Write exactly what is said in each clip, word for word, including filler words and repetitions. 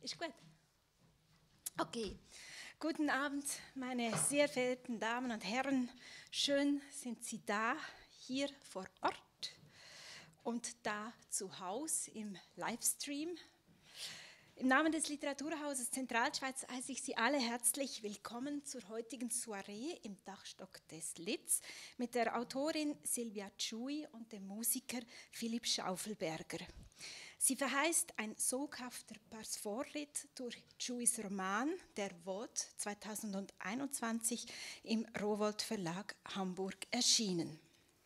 Ist gut? Okay. Guten Abend, meine sehr verehrten Damen und Herren. Schön sind Sie da, hier vor Ort und da zu Hause im Livestream. Im Namen des Literaturhauses Zentralschweiz heiße ich Sie alle herzlich willkommen zur heutigen Soiree im Dachstock des Litz mit der Autorin Silvia Tschuy und dem Musiker Philipp Schaufelberger. Sie verheißt ein soghafter Passvorritt durch Tschuys Roman «Der Wod», zweitausendeinundzwanzig im Rowohlt Verlag Hamburg erschienen.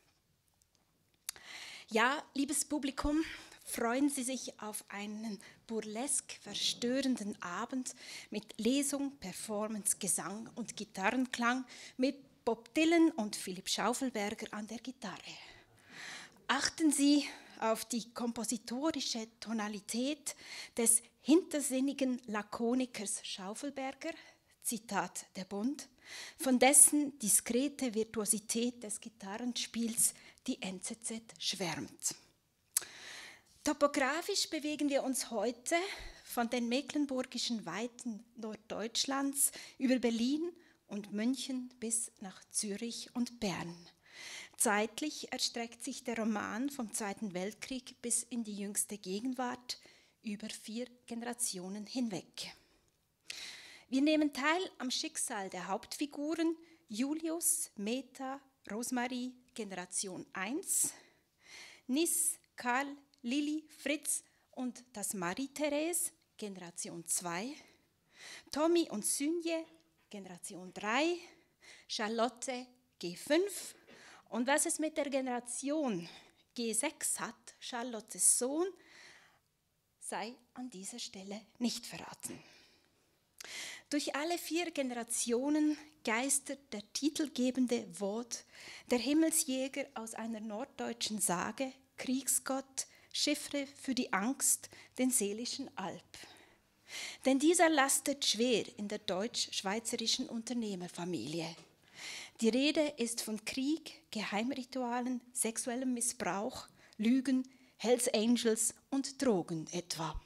Ja, liebes Publikum, freuen Sie sich auf einen burlesk verstörenden Abend mit Lesung, Performance, Gesang und Gitarrenklang mit Bob Dylan und Philipp Schaufelberger an der Gitarre. Achten Sie auf die kompositorische Tonalität des hintersinnigen Lakonikers Schaufelberger, Zitat der Bund, von dessen diskrete Virtuosität des Gitarrenspiels die N Z Z schwärmt. Topografisch bewegen wir uns heute von den mecklenburgischen Weiten Norddeutschlands über Berlin und München bis nach Zürich und Bern. Zeitlich erstreckt sich der Roman vom Zweiten Weltkrieg bis in die jüngste Gegenwart über vier Generationen hinweg. Wir nehmen teil am Schicksal der Hauptfiguren Julius, Meta, Rosmarie, Generation eins, Nis, Karl, Lilli, Fritz und das Marie-Therese, Generation zwei, Tommy und Synje, Generation drei, Charlotte, G fünf, und was es mit der Generation G sechs hat, Charlottes Sohn, sei an dieser Stelle nicht verraten. Durch alle vier Generationen geistert der titelgebende Wod, der Himmelsjäger aus einer norddeutschen Sage, Kriegsgott, Chiffre für die Angst, den seelischen Alp. Denn dieser lastet schwer in der deutsch-schweizerischen Unternehmerfamilie. Die Rede ist von Krieg, Geheimritualen, sexuellem Missbrauch, Lügen, Hells Angels und Drogen etwa.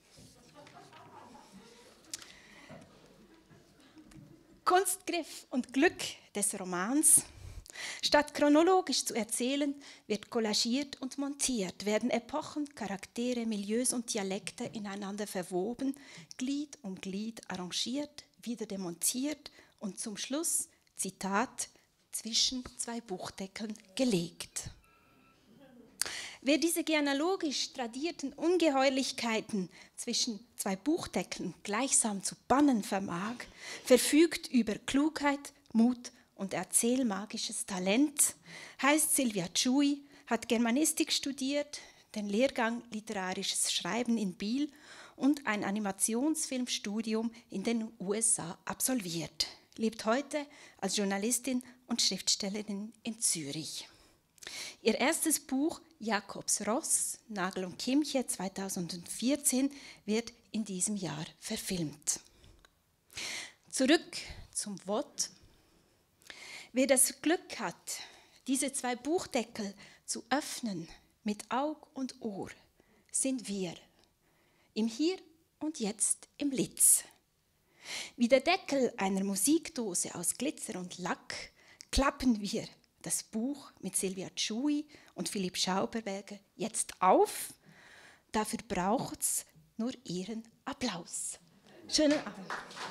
Kunstgriff und Glück des Romans: Statt chronologisch zu erzählen, wird collagiert und montiert, werden Epochen, Charaktere, Milieus und Dialekte ineinander verwoben, Glied um Glied arrangiert, wieder demontiert und zum Schluss, Zitat, zwischen zwei Buchdeckeln gelegt. Wer diese genealogisch tradierten Ungeheuerlichkeiten zwischen zwei Buchdeckeln gleichsam zu bannen vermag, verfügt über Klugheit, Mut und erzählmagisches Talent, heißt Silvia Tschuy, hat Germanistik studiert, den Lehrgang Literarisches Schreiben in Biel und ein Animationsfilmstudium in den U S A absolviert, lebt heute als Journalistin und Schriftstellerin in Zürich. Ihr erstes Buch Jakobs Ross, Nagel und Kimche zweitausendvierzehn wird in diesem Jahr verfilmt. Zurück zum Wod. Wer das Glück hat, diese zwei Buchdeckel zu öffnen mit Aug und Ohr, sind wir im Hier und Jetzt im Litz. Wie der Deckel einer Musikdose aus Glitzer und Lack klappen wir das Buch mit Silvia Tschuy und Philipp Schaufelberger jetzt auf. Dafür braucht es nur Ihren Applaus. Schönen Abend.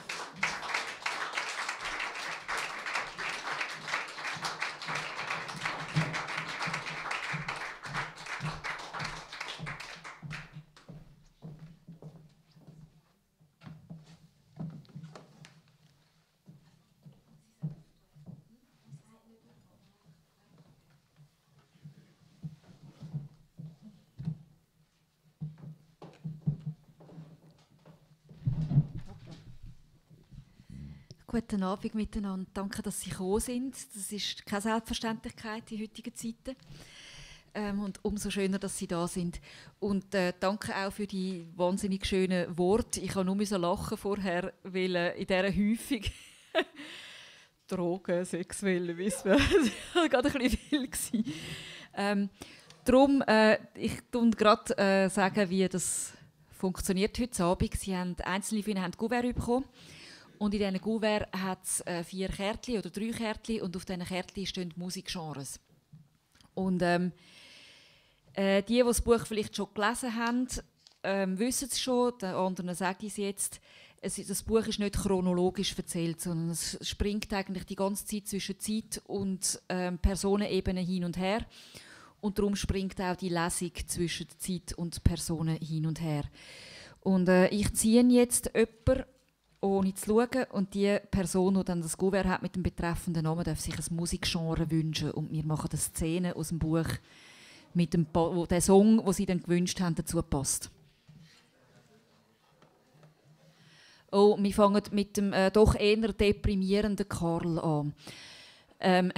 Guten Abend miteinander. Danke, dass Sie gekommen sind. Das ist keine Selbstverständlichkeit in heutigen Zeiten. Ähm, und umso schöner, dass Sie da sind. Und äh, danke auch für die wahnsinnig schönen Worte. Ich habe nur so lachen vorher, weil äh, in dieser Häufung Drogen, sexuelle Misswelt, das war gerade ein bisschen viel. Ähm, darum, äh, ich tue gerade äh, sagen, wie das funktioniert heute Abend. Sie haben, einzelne von ihnen haben Kuvert bekommen. Und in diesen Kuvert hat es äh, vier Kärtchen oder drei Kärtchen und auf diesen Kärtchen stehen Musikgenres. Und ähm, äh, die, die das Buch vielleicht schon gelesen haben, ähm, wissen es schon, den anderen sage ich es jetzt. Es, das Buch ist nicht chronologisch erzählt, sondern es springt eigentlich die ganze Zeit zwischen Zeit und ähm, Personenebene hin und her. Und darum springt auch die Lesung zwischen Zeit und Personen hin und her. Und äh, ich ziehe jetzt jemanden, ohne zu schauen, und die Person, die dann das Kuvert hat mit dem betreffenden Namen, darf sich ein Musikgenre wünschen. Und wir machen eine Szene aus dem Buch, mit dem wo der Song, den sie dann gewünscht haben, dazu passt. Oh, wir fangen mit dem äh, doch eher deprimierenden Karl an. Ähm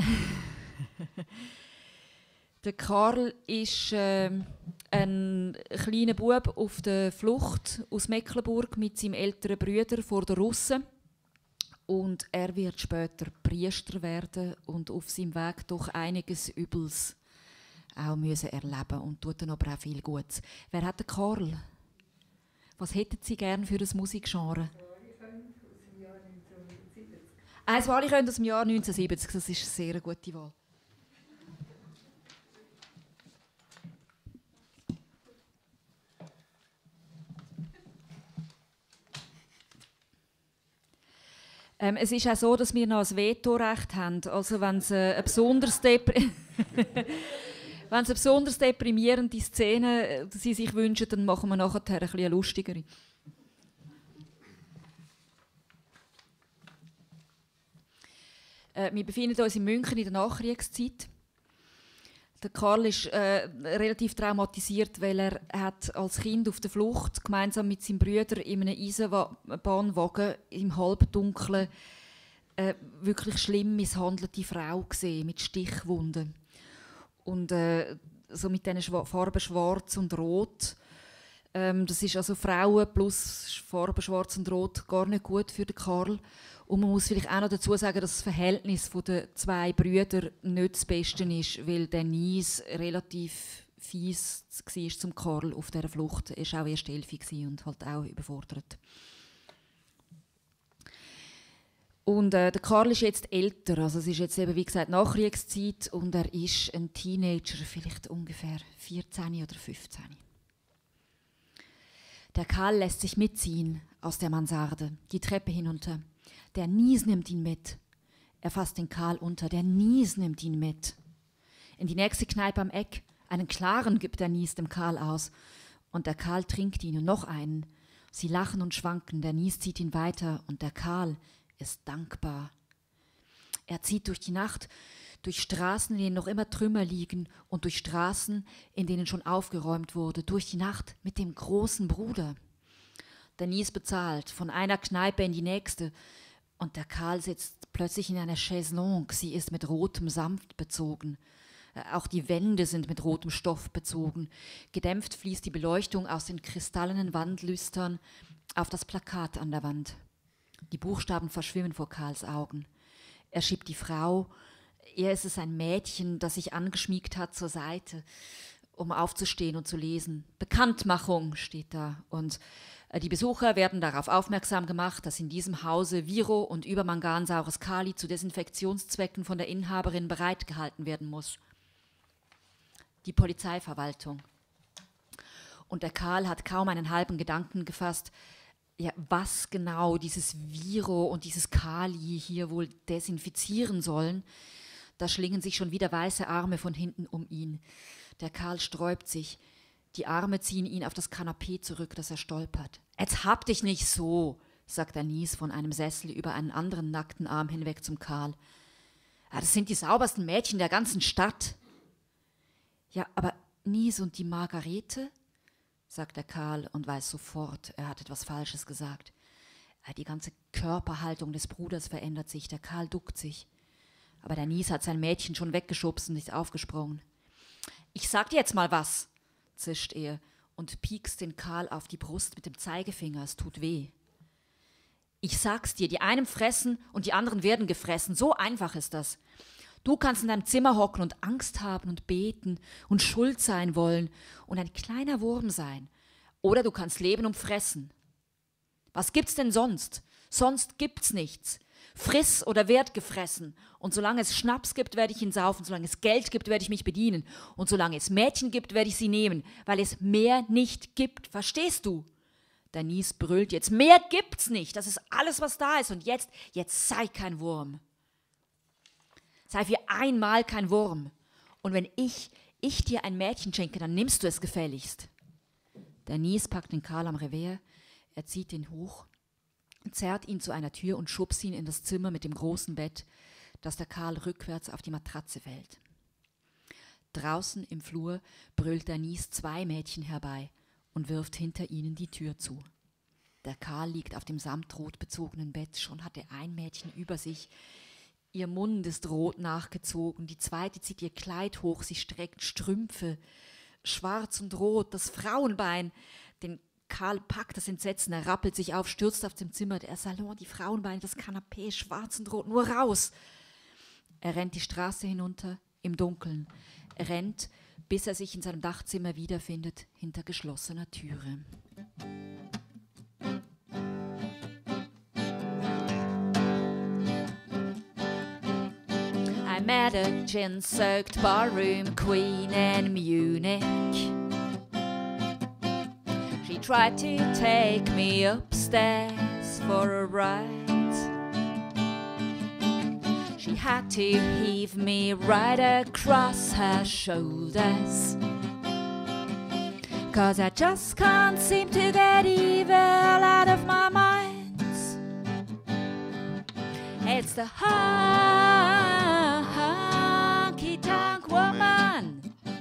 Der Karl ist äh, ein kleiner Bub auf der Flucht aus Mecklenburg mit seinem älteren Bruder vor den Russen. Und er wird später Priester werden und auf seinem Weg doch einiges Übles auch müssen erleben und tut dann aber auch viel Gutes. Wer hat den Karl? Was hätten Sie gerne für ein Musikgenre? Eins Wali können aus dem Jahr neunzehnhundertsiebzig, das ist eine sehr gute Wahl. Ähm, es ist auch so, dass wir noch ein Vetorecht haben. Also wenn es äh, eine besonders depri wenn es eine besonders deprimierende Szene äh, Sie sich wünschen, dann machen wir nachher ein bisschen lustigere. Äh, wir befinden uns in München in der Nachkriegszeit. Der Karl ist äh, relativ traumatisiert, weil er hat als Kind auf der Flucht gemeinsam mit seinem Bruder in einem Eisenbahnwagen im Halbdunkeln äh, wirklich schlimm misshandelte Frau gesehen mit Stichwunden und äh, so mit diesen Schwa- Farben Schwarz und Rot. Ähm, das ist also Frauen plus Farben Schwarz und Rot gar nicht gut für den Karl. Und man muss vielleicht auch noch dazu sagen, dass das Verhältnis der zwei Brüder nicht das Beste ist, weil der Nies relativ fies war zum Karl auf dieser Flucht. Er war auch erst elf und halt auch überfordert. Und äh, der Karl ist jetzt älter, also es ist jetzt eben wie gesagt Nachkriegszeit und er ist ein Teenager, vielleicht ungefähr vierzehn oder fünfzehn. Der Karl lässt sich mitziehen aus der Mansarde, die Treppe hinunter. Der Nies nimmt ihn mit. Er fasst den Karl unter. Der Nies nimmt ihn mit. In die nächste Kneipe am Eck. Einen klaren gibt der Nies dem Karl aus. Und der Karl trinkt ihn und noch einen. Sie lachen und schwanken. Der Nies zieht ihn weiter. Und der Karl ist dankbar. Er zieht durch die Nacht, durch Straßen, in denen noch immer Trümmer liegen. Und durch Straßen, in denen schon aufgeräumt wurde. Durch die Nacht mit dem großen Bruder. Der Nies bezahlt. Von einer Kneipe in die nächste. Und der Karl sitzt plötzlich in einer Chaiselongue. Sie ist mit rotem Samt bezogen. Auch die Wände sind mit rotem Stoff bezogen. Gedämpft fließt die Beleuchtung aus den kristallenen Wandlüstern auf das Plakat an der Wand. Die Buchstaben verschwimmen vor Karls Augen. Er schiebt die Frau, eher ist es ein Mädchen, das sich angeschmiegt hat, zur Seite, um aufzustehen und zu lesen. Bekanntmachung steht da und die Besucher werden darauf aufmerksam gemacht, dass in diesem Hause Viro und übermangansaures Kali zu Desinfektionszwecken von der Inhaberin bereitgehalten werden muss. Die Polizeiverwaltung. Und der Karl hat kaum einen halben Gedanken gefasst, ja, was genau dieses Viro und dieses Kali hier wohl desinfizieren sollen. Da schlingen sich schon wieder weiße Arme von hinten um ihn. Der Karl sträubt sich. Die Arme ziehen ihn auf das Kanapee zurück, das er stolpert. »Jetzt hab dich nicht so«, sagt der Nies von einem Sessel über einen anderen nackten Arm hinweg zum Karl. Ja, »das sind die saubersten Mädchen der ganzen Stadt.« »Ja, aber Nies und die Margarete?«, sagt der Karl und weiß sofort, er hat etwas Falsches gesagt. Die ganze Körperhaltung des Bruders verändert sich, der Karl duckt sich. Aber der Nies hat sein Mädchen schon weggeschubst und ist aufgesprungen. »Ich sag dir jetzt mal was«, zischt er und piekst den Karl auf die Brust mit dem Zeigefinger. Es tut weh. »Ich sag's dir, die einen fressen und die anderen werden gefressen. So einfach ist das. Du kannst in deinem Zimmer hocken und Angst haben und beten und schuld sein wollen und ein kleiner Wurm sein. Oder du kannst leben und fressen. Was gibt's denn sonst? Sonst gibt's nichts. Friss oder werd gefressen. Und solange es Schnaps gibt, werde ich ihn saufen. Solange es Geld gibt, werde ich mich bedienen. Und solange es Mädchen gibt, werde ich sie nehmen, weil es mehr nicht gibt. Verstehst du? Denise brüllt jetzt, mehr gibt's nicht. Das ist alles, was da ist. Und jetzt, jetzt sei kein Wurm. Sei für einmal kein Wurm. Und wenn ich, ich dir ein Mädchen schenke, dann nimmst du es gefälligst. Denise packt den Karl am Revers, er zieht ihn hoch, zerrt ihn zu einer Tür und schubst ihn in das Zimmer mit dem großen Bett, dass der Karl rückwärts auf die Matratze fällt. Draußen im Flur brüllt Denise zwei Mädchen herbei und wirft hinter ihnen die Tür zu. Der Karl liegt auf dem samtrot bezogenen Bett, schon hat er ein Mädchen über sich. Ihr Mund ist rot nachgezogen, die zweite zieht ihr Kleid hoch, sie streckt Strümpfe, schwarz und rot, das Frauenbein. Den Karl packt das Entsetzen, er rappelt sich auf, stürzt auf dem Zimmer, der Salon, die Frauenbeine, das Kanapee, schwarz und rot, nur raus. Er rennt die Straße hinunter, im Dunkeln. Er rennt, bis er sich in seinem Dachzimmer wiederfindet, hinter geschlossener Türe. I met a gin-soaked barroom queen in Munich. She tried to take me upstairs for a ride. She had to heave me right across her shoulders, 'cause I just can't seem to get evil out of my mind. It's the honky-tonk woman.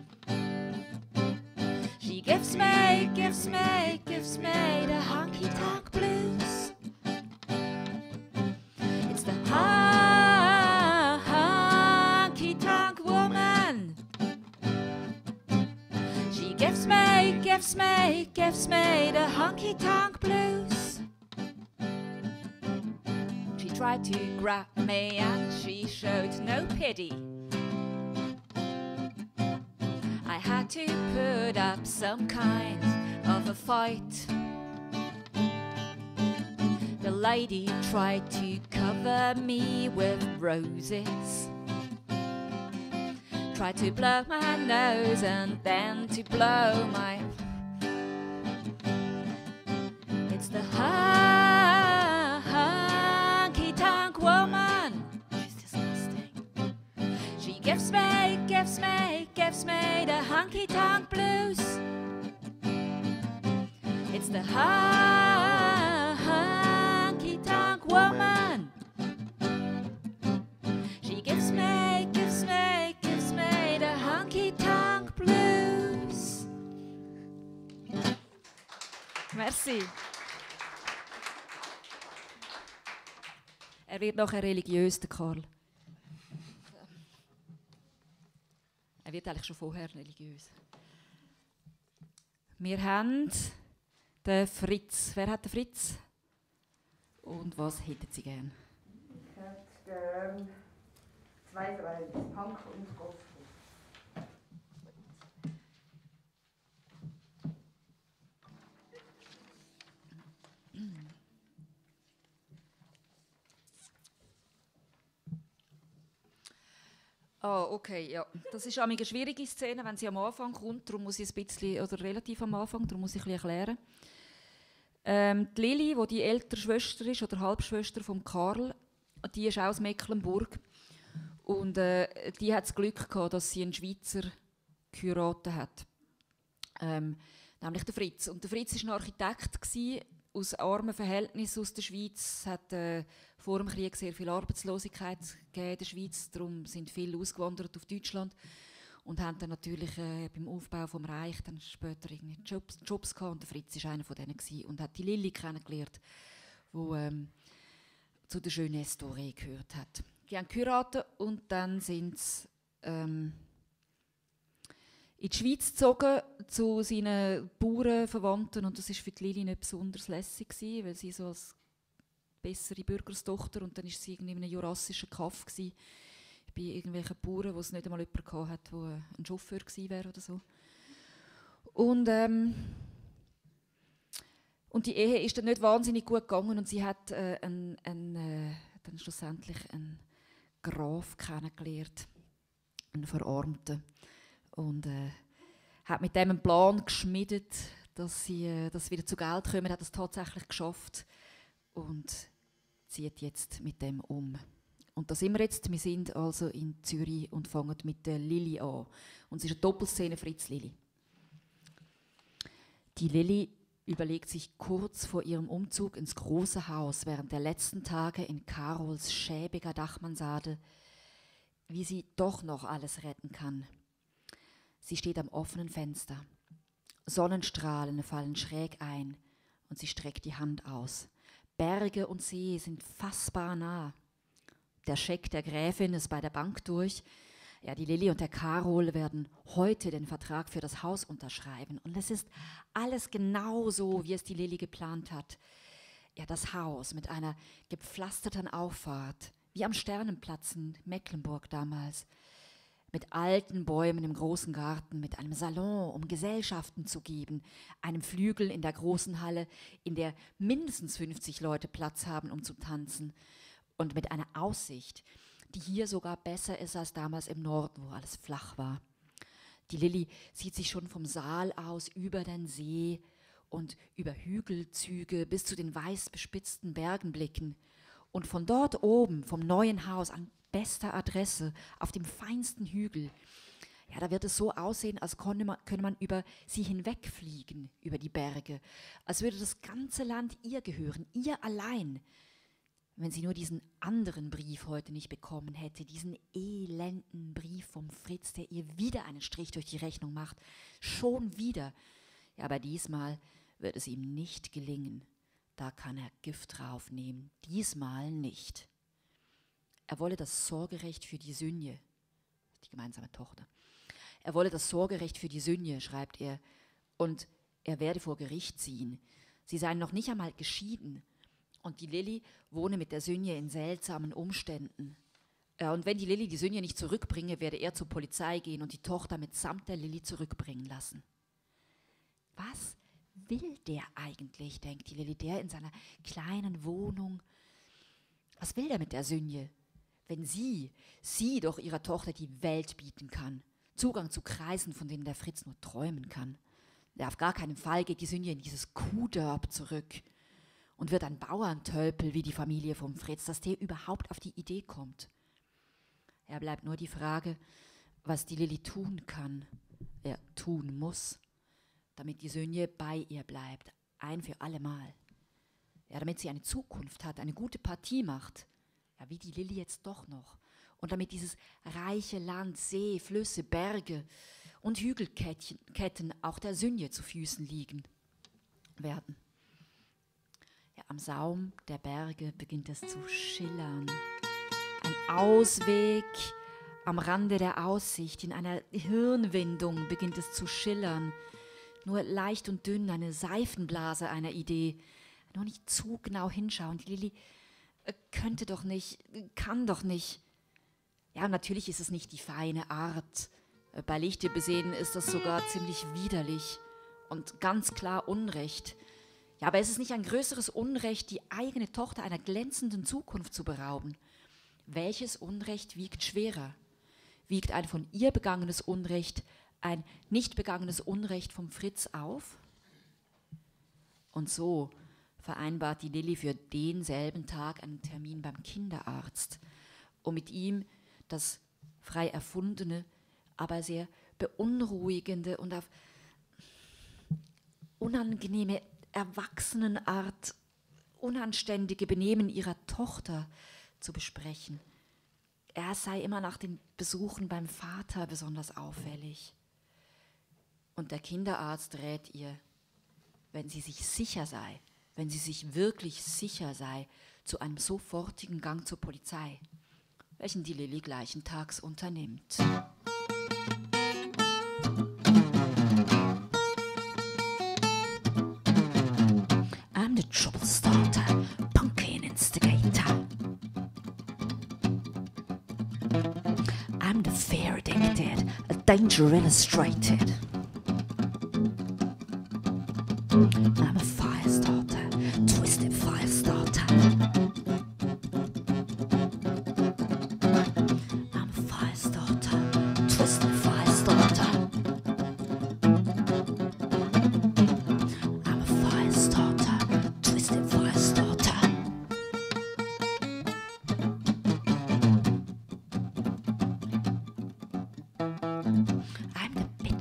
She gives me, gives me, gives me the honky-tonk blues. It's the honky-tonk woman. She gives me, gives me, gives me the honky-tonk blues. She tried to grab me and she showed no pity. I had to put up some kind of a fight. The lady tried to cover me with roses, tried to blow my nose and then to blow my... It's the honky-tonk woman. She's disgusting. She gives me, gives me, gives me the honky-tonk blues. It's the honky-tonk woman. She gives me, gives me, gives me the honky-tonk blues. Merci. Er wird nachher religiös, der Karl. Er wird eigentlich schon vorher religiös. Wir haben den Fritz. Wer hat den Fritz? Und was hätten Sie gern? Ich hätte gern zwei Freunde, Punk und Gospel. Ah, okay, ja. Das ist eine schwierige Szene, wenn sie am Anfang kommt. Darum muss ich ein bisschen, oder relativ am Anfang, darum muss ich ein bisschen erklären. Ähm, die Lili, die die ältere Schwester ist, oder Halbschwester von Karl, die ist auch aus Mecklenburg. Und äh, die hat das Glück gehabt, dass sie einen Schweizer geheiratet hat. Ähm, nämlich der Fritz. Und der Fritz war ein Architekt gewesen, aus armen Verhältnissen aus der Schweiz. Es hat äh, vor dem Krieg sehr viel Arbeitslosigkeit gegeben in der Schweiz. Darum sind viele ausgewandert auf Deutschland und haben dann natürlich äh, beim Aufbau vom Reich dann später irgendwie Jobs, Jobs gehabt. Und der Fritz war einer von denen gewesen und hat die Lilli kennengelernt, die ähm, zu der schönen Story gehört hat. Die haben geheiratet und dann sind sie ähm, in die Schweiz gezogen zu seinen Bauernverwandten. Und das war für die Lili nicht besonders lässig gewesen, weil sie so als bessere Bürgerstochter, und dann war sie irgendwie in einem jurassischen Kaff gewesen, bei irgendwelchen Bauern, wo es nicht einmal jemanden hatte, der ein Chauffeur gewesen wäre oder so. Und ähm, Und die Ehe ist dann nicht wahnsinnig gut gegangen und sie hat äh, ein, ein, äh, dann schlussendlich einen Graf kennengelernt, einen Verarmten. Und äh, hat mit dem einen Plan geschmiedet, dass sie äh, dass sie wieder zu Geld kommen, hat es tatsächlich geschafft und zieht jetzt mit dem um. Und da sind wir jetzt. Wir sind also in Zürich und fangen mit der Lili an. Und es ist eine Doppelszene Fritz Lili. Die Lili überlegt sich kurz vor ihrem Umzug ins große Haus während der letzten Tage in Carols schäbiger Dachmansarde, wie sie doch noch alles retten kann. Sie steht am offenen Fenster. Sonnenstrahlen fallen schräg ein und sie streckt die Hand aus. Berge und See sind fassbar nah. Der Scheck der Gräfin ist bei der Bank durch. Ja, die Lili und der Carol werden heute den Vertrag für das Haus unterschreiben. Und es ist alles genau so, wie es die Lili geplant hat. Ja, das Haus mit einer gepflasterten Auffahrt, wie am Sternenplatz in Mecklenburg damals. Mit alten Bäumen im großen Garten, mit einem Salon, um Gesellschaften zu geben, einem Flügel in der großen Halle, in der mindestens fünfzig Leute Platz haben, um zu tanzen. Und mit einer Aussicht, die hier sogar besser ist als damals im Norden, wo alles flach war. Die Lili sieht sich schon vom Saal aus über den See und über Hügelzüge bis zu den weiß bespitzten Bergen blicken. Und von dort oben, vom neuen Haus, an bester Adresse, auf dem feinsten Hügel, ja, da wird es so aussehen, als könne man, könne man über sie hinwegfliegen, über die Berge, als würde das ganze Land ihr gehören, ihr allein. Wenn sie nur diesen anderen Brief heute nicht bekommen hätte, diesen elenden Brief vom Fritz, der ihr wieder einen Strich durch die Rechnung macht, schon wieder. Ja, aber diesmal wird es ihm nicht gelingen. Da kann er Gift draufnehmen, diesmal nicht. Er wolle das Sorgerecht für die Sünje, die gemeinsame Tochter, er wolle das Sorgerecht für die Sünje, schreibt er, und er werde vor Gericht ziehen. Sie seien noch nicht einmal geschieden. Und die Lili wohne mit der Sünje in seltsamen Umständen. Ja, und wenn die Lili die Sünje nicht zurückbringe, werde er zur Polizei gehen und die Tochter mitsamt der Lili zurückbringen lassen. Was will der eigentlich, denkt die Lili, der in seiner kleinen Wohnung? Was will der mit der Sünje? Wenn sie, sie doch ihrer Tochter die Welt bieten kann, Zugang zu Kreisen, von denen der Fritz nur träumen kann. Ja, auf gar keinen Fall geht die Sünje in dieses Kuhdörp zurück und wird ein Bauerntölpel wie die Familie vom Fritz, dass der überhaupt auf die Idee kommt. Er bleibt nur die Frage, was die Lili tun kann, er tun muss, damit die Sünje bei ihr bleibt, ein für alle Mal. Ja, damit sie eine Zukunft hat, eine gute Partie macht, ja, wie die Lili jetzt doch noch. Und damit dieses reiche Land, See, Flüsse, Berge und Hügelketten Ketten auch der Sünje zu Füßen liegen werden. Ja, am Saum der Berge beginnt es zu schillern. Ein Ausweg am Rande der Aussicht, in einer Hirnwindung beginnt es zu schillern. Nur leicht und dünn, eine Seifenblase einer Idee. Nur nicht zu genau hinschauen. Die Lili äh, könnte doch nicht, kann doch nicht. Ja, natürlich ist es nicht die feine Art. Äh, bei Lichte besehen ist das sogar ziemlich widerlich und ganz klar Unrecht. Ja, aber es ist nicht ein größeres Unrecht, die eigene Tochter einer glänzenden Zukunft zu berauben. Welches Unrecht wiegt schwerer? Wiegt ein von ihr begangenes Unrecht, ein nicht begangenes Unrecht vom Fritz auf? Und so vereinbart die Lili für denselben Tag einen Termin beim Kinderarzt, um mit ihm das frei erfundene, aber sehr beunruhigende und auf unangenehme Erwachsenenart unanständige Benehmen ihrer Tochter zu besprechen. Er sei immer nach den Besuchen beim Vater besonders auffällig. Und der Kinderarzt rät ihr, wenn sie sich sicher sei, wenn sie sich wirklich sicher sei, zu einem sofortigen Gang zur Polizei, welchen die Lili gleichen Tags unternimmt. I'm the trouble starter, pumpkin instigator. I'm the fear addicted, a danger illustrated. I'm a fire starter.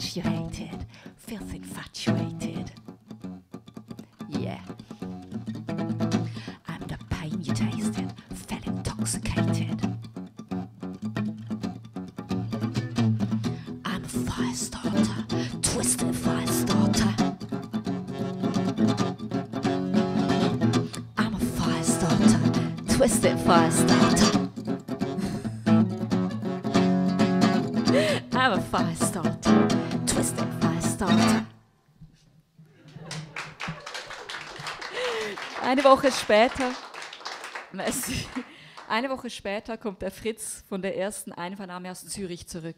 infatuated, filth infatuated. Yeah. I'm the pain you tasted, felt intoxicated. I'm a fire starter, twisted fire starter. I'm a fire starter, twisted fire starter. I'm a fire starter, twisted fire starter. Eine Woche später, eine Woche später kommt der Fritz von der ersten Einvernahme aus Zürich zurück.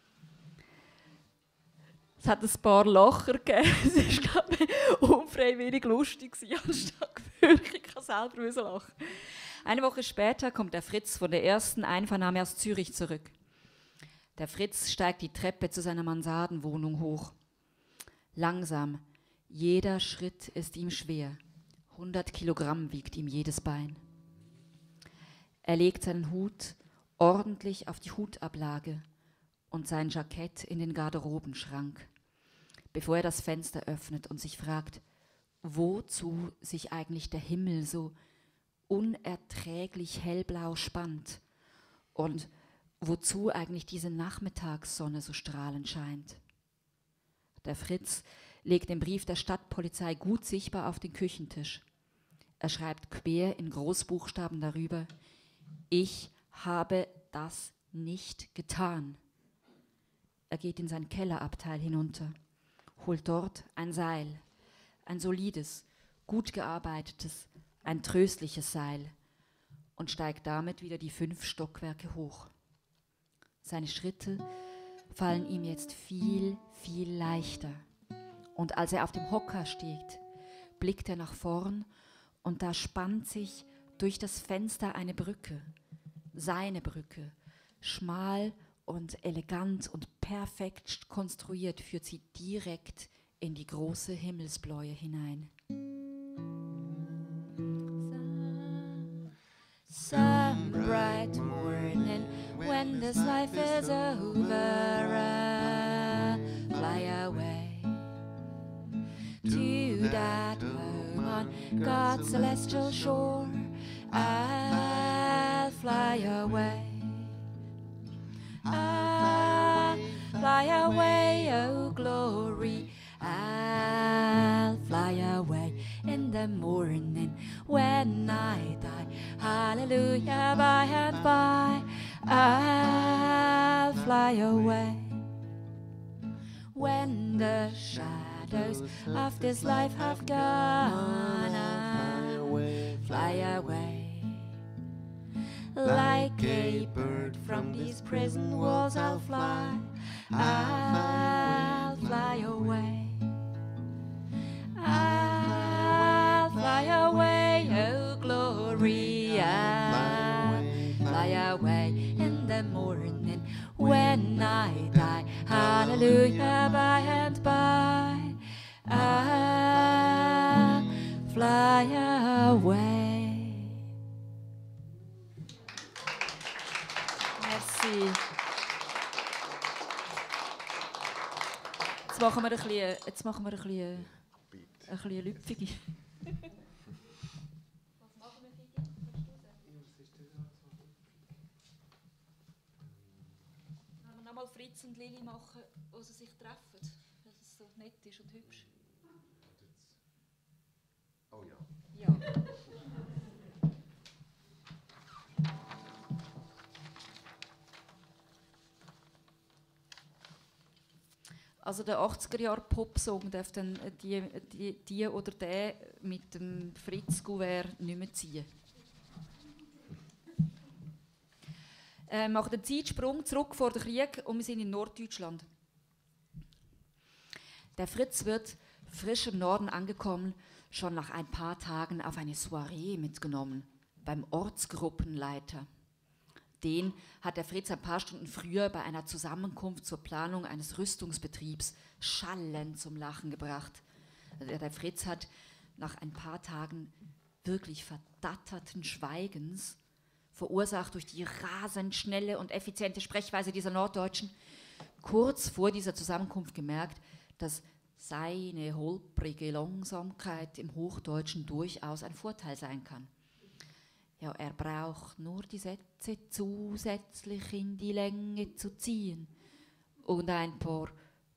Es hat ein paar Lacher gegeben. Es war, glaube ich, unfreiwillig lustig, anstatt gewöhnlich. Ich kann selber lachen. Eine Woche später kommt der Fritz von der ersten Einvernahme aus Zürich zurück. Der Fritz steigt die Treppe zu seiner Mansardenwohnung hoch. Langsam, jeder Schritt ist ihm schwer. hundert Kilogramm wiegt ihm jedes Bein. Er legt seinen Hut ordentlich auf die Hutablage und sein Jackett in den Garderobenschrank, bevor er das Fenster öffnet und sich fragt, wozu sich eigentlich der Himmel so unerträglich hellblau spannt und wozu eigentlich diese Nachmittagssonne so strahlend scheint. Der Fritz legt den Brief der Stadtpolizei gut sichtbar auf den Küchentisch. Er schreibt quer in Großbuchstaben darüber, ich habe das nicht getan. Er geht in sein Kellerabteil hinunter, holt dort ein Seil, ein solides, gut gearbeitetes, ein tröstliches Seil und steigt damit wieder die fünf Stockwerke hoch. Seine Schritte fallen ihm jetzt viel, viel leichter. Und als er auf dem Hocker steht, blickt er nach vorn und da spannt sich durch das Fenster eine Brücke, seine Brücke, schmal und elegant und perfekt konstruiert, führt sie direkt in die große Himmelsbläue hinein. Some bright morning when this life is over, uh, fly away to that home on God's celestial shore. I'll fly away, I'll fly away, oh glory. I'll fly away in the morning when I die. Hallelujah, by and by. I'll fly away when the shadows of this life have gone. I'll fly away like a bird from these prison walls. I'll fly, I'll fly away, I'll fly away, oh glory. I'll fly away in the morning when I die. Hallelujah, by and by. I'll fly away. Merci. Jetzt machen wir ein bisschen, jetzt machen wir ein bisschen, ein bisschen Lüpfige. Was machen wir, Figi? Wenn wir nochmal Fritz und Lili machen, wo sie sich treffen, dass es so nett ist und hübsch. Oh ja. Ja. Also der achtziger-Jahre-Pop-Song darf dann die, die, die oder der mit dem Fritz-Gouvert nicht mehr ziehen. Wir äh, machen den Zeitsprung zurück vor den Krieg und wir sind in Norddeutschland. Der Fritz wird frisch im Norden angekommen, schon nach ein paar Tagen auf eine Soiree mitgenommen beim Ortsgruppenleiter. Den hat der Fritz ein paar Stunden früher bei einer Zusammenkunft zur Planung eines Rüstungsbetriebs schallend zum Lachen gebracht. Der Fritz hat nach ein paar Tagen wirklich verdatterten Schweigens, verursacht durch die rasend schnelle und effiziente Sprechweise dieser Norddeutschen, kurz vor dieser Zusammenkunft gemerkt, dass seine holprige Langsamkeit im Hochdeutschen durchaus ein Vorteil sein kann. Ja, er braucht nur die Sätze zusätzlich in die Länge zu ziehen und ein paar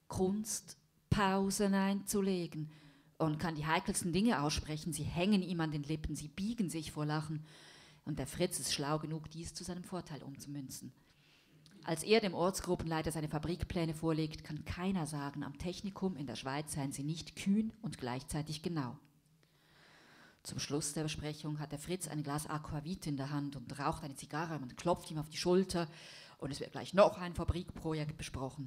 Kunstpausen einzulegen und kann die heikelsten Dinge aussprechen. Sie hängen ihm an den Lippen, sie biegen sich vor Lachen. Und der Fritz ist schlau genug, dies zu seinem Vorteil umzumünzen. Als er dem Ortsgruppenleiter seine Fabrikpläne vorlegt, kann keiner sagen, am Technikum in der Schweiz seien sie nicht kühn und gleichzeitig genau. Zum Schluss der Besprechung hat der Fritz ein Glas Aquavit in der Hand und raucht eine Zigarre und klopft ihm auf die Schulter und es wird gleich noch ein Fabrikprojekt besprochen.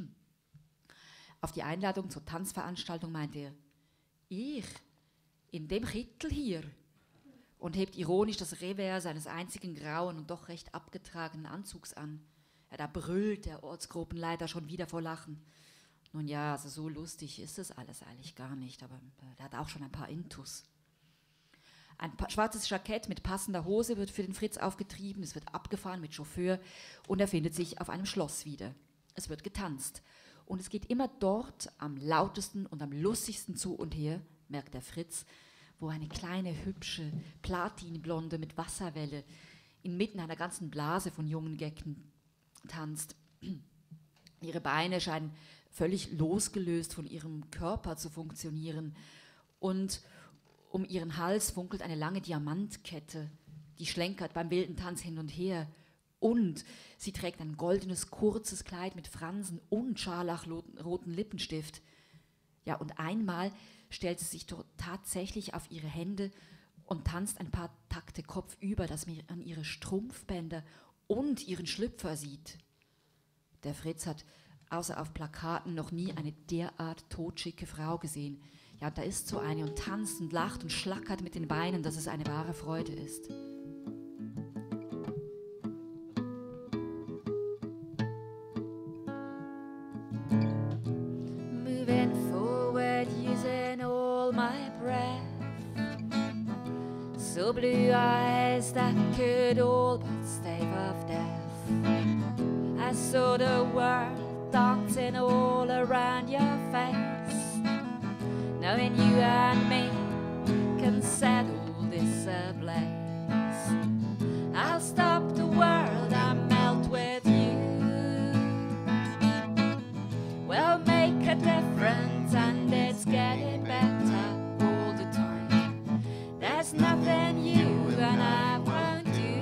Auf die Einladung zur Tanzveranstaltung meinte er, ich, in dem Kittel hier, und hebt ironisch das Revers seines einzigen grauen und doch recht abgetragenen Anzugs an. Ja, da brüllt der Ortsgruppenleiter schon wieder vor Lachen. Nun ja, also so lustig ist es alles eigentlich gar nicht, aber er hat auch schon ein paar Intus. Ein schwarzes Jackett mit passender Hose wird für den Fritz aufgetrieben, es wird abgefahren mit Chauffeur und er findet sich auf einem Schloss wieder. Es wird getanzt und es geht immer dort am lautesten und am lustigsten zu und her, merkt der Fritz, wo eine kleine, hübsche Platinblonde mit Wasserwelle inmitten einer ganzen Blase von jungen Gecken tanzt. Ihre Beine scheinen völlig losgelöst von ihrem Körper zu funktionieren und um ihren Hals funkelt eine lange Diamantkette, die schlenkert beim wilden Tanz hin und her und sie trägt ein goldenes, kurzes Kleid mit Fransen und scharlachroten Lippenstift. Ja, und einmal stellt sie sich tatsächlich auf ihre Hände und tanzt ein paar Takte kopfüber, dass man an ihre Strumpfbänder und ihren Schlüpfer sieht. Der Fritz hat außer auf Plakaten noch nie eine derart totschicke Frau gesehen. Ja, da ist so eine und tanzt und lacht und schlackert mit den Beinen, dass es eine wahre Freude ist. So blue eyes that could all but stave off death. I saw the world dancing all around your face, knowing you and me can settle this ablaze. I'll stop the world and melt with you. We'll make a difference and it's getting better all the time. There's nothing you and I won't do.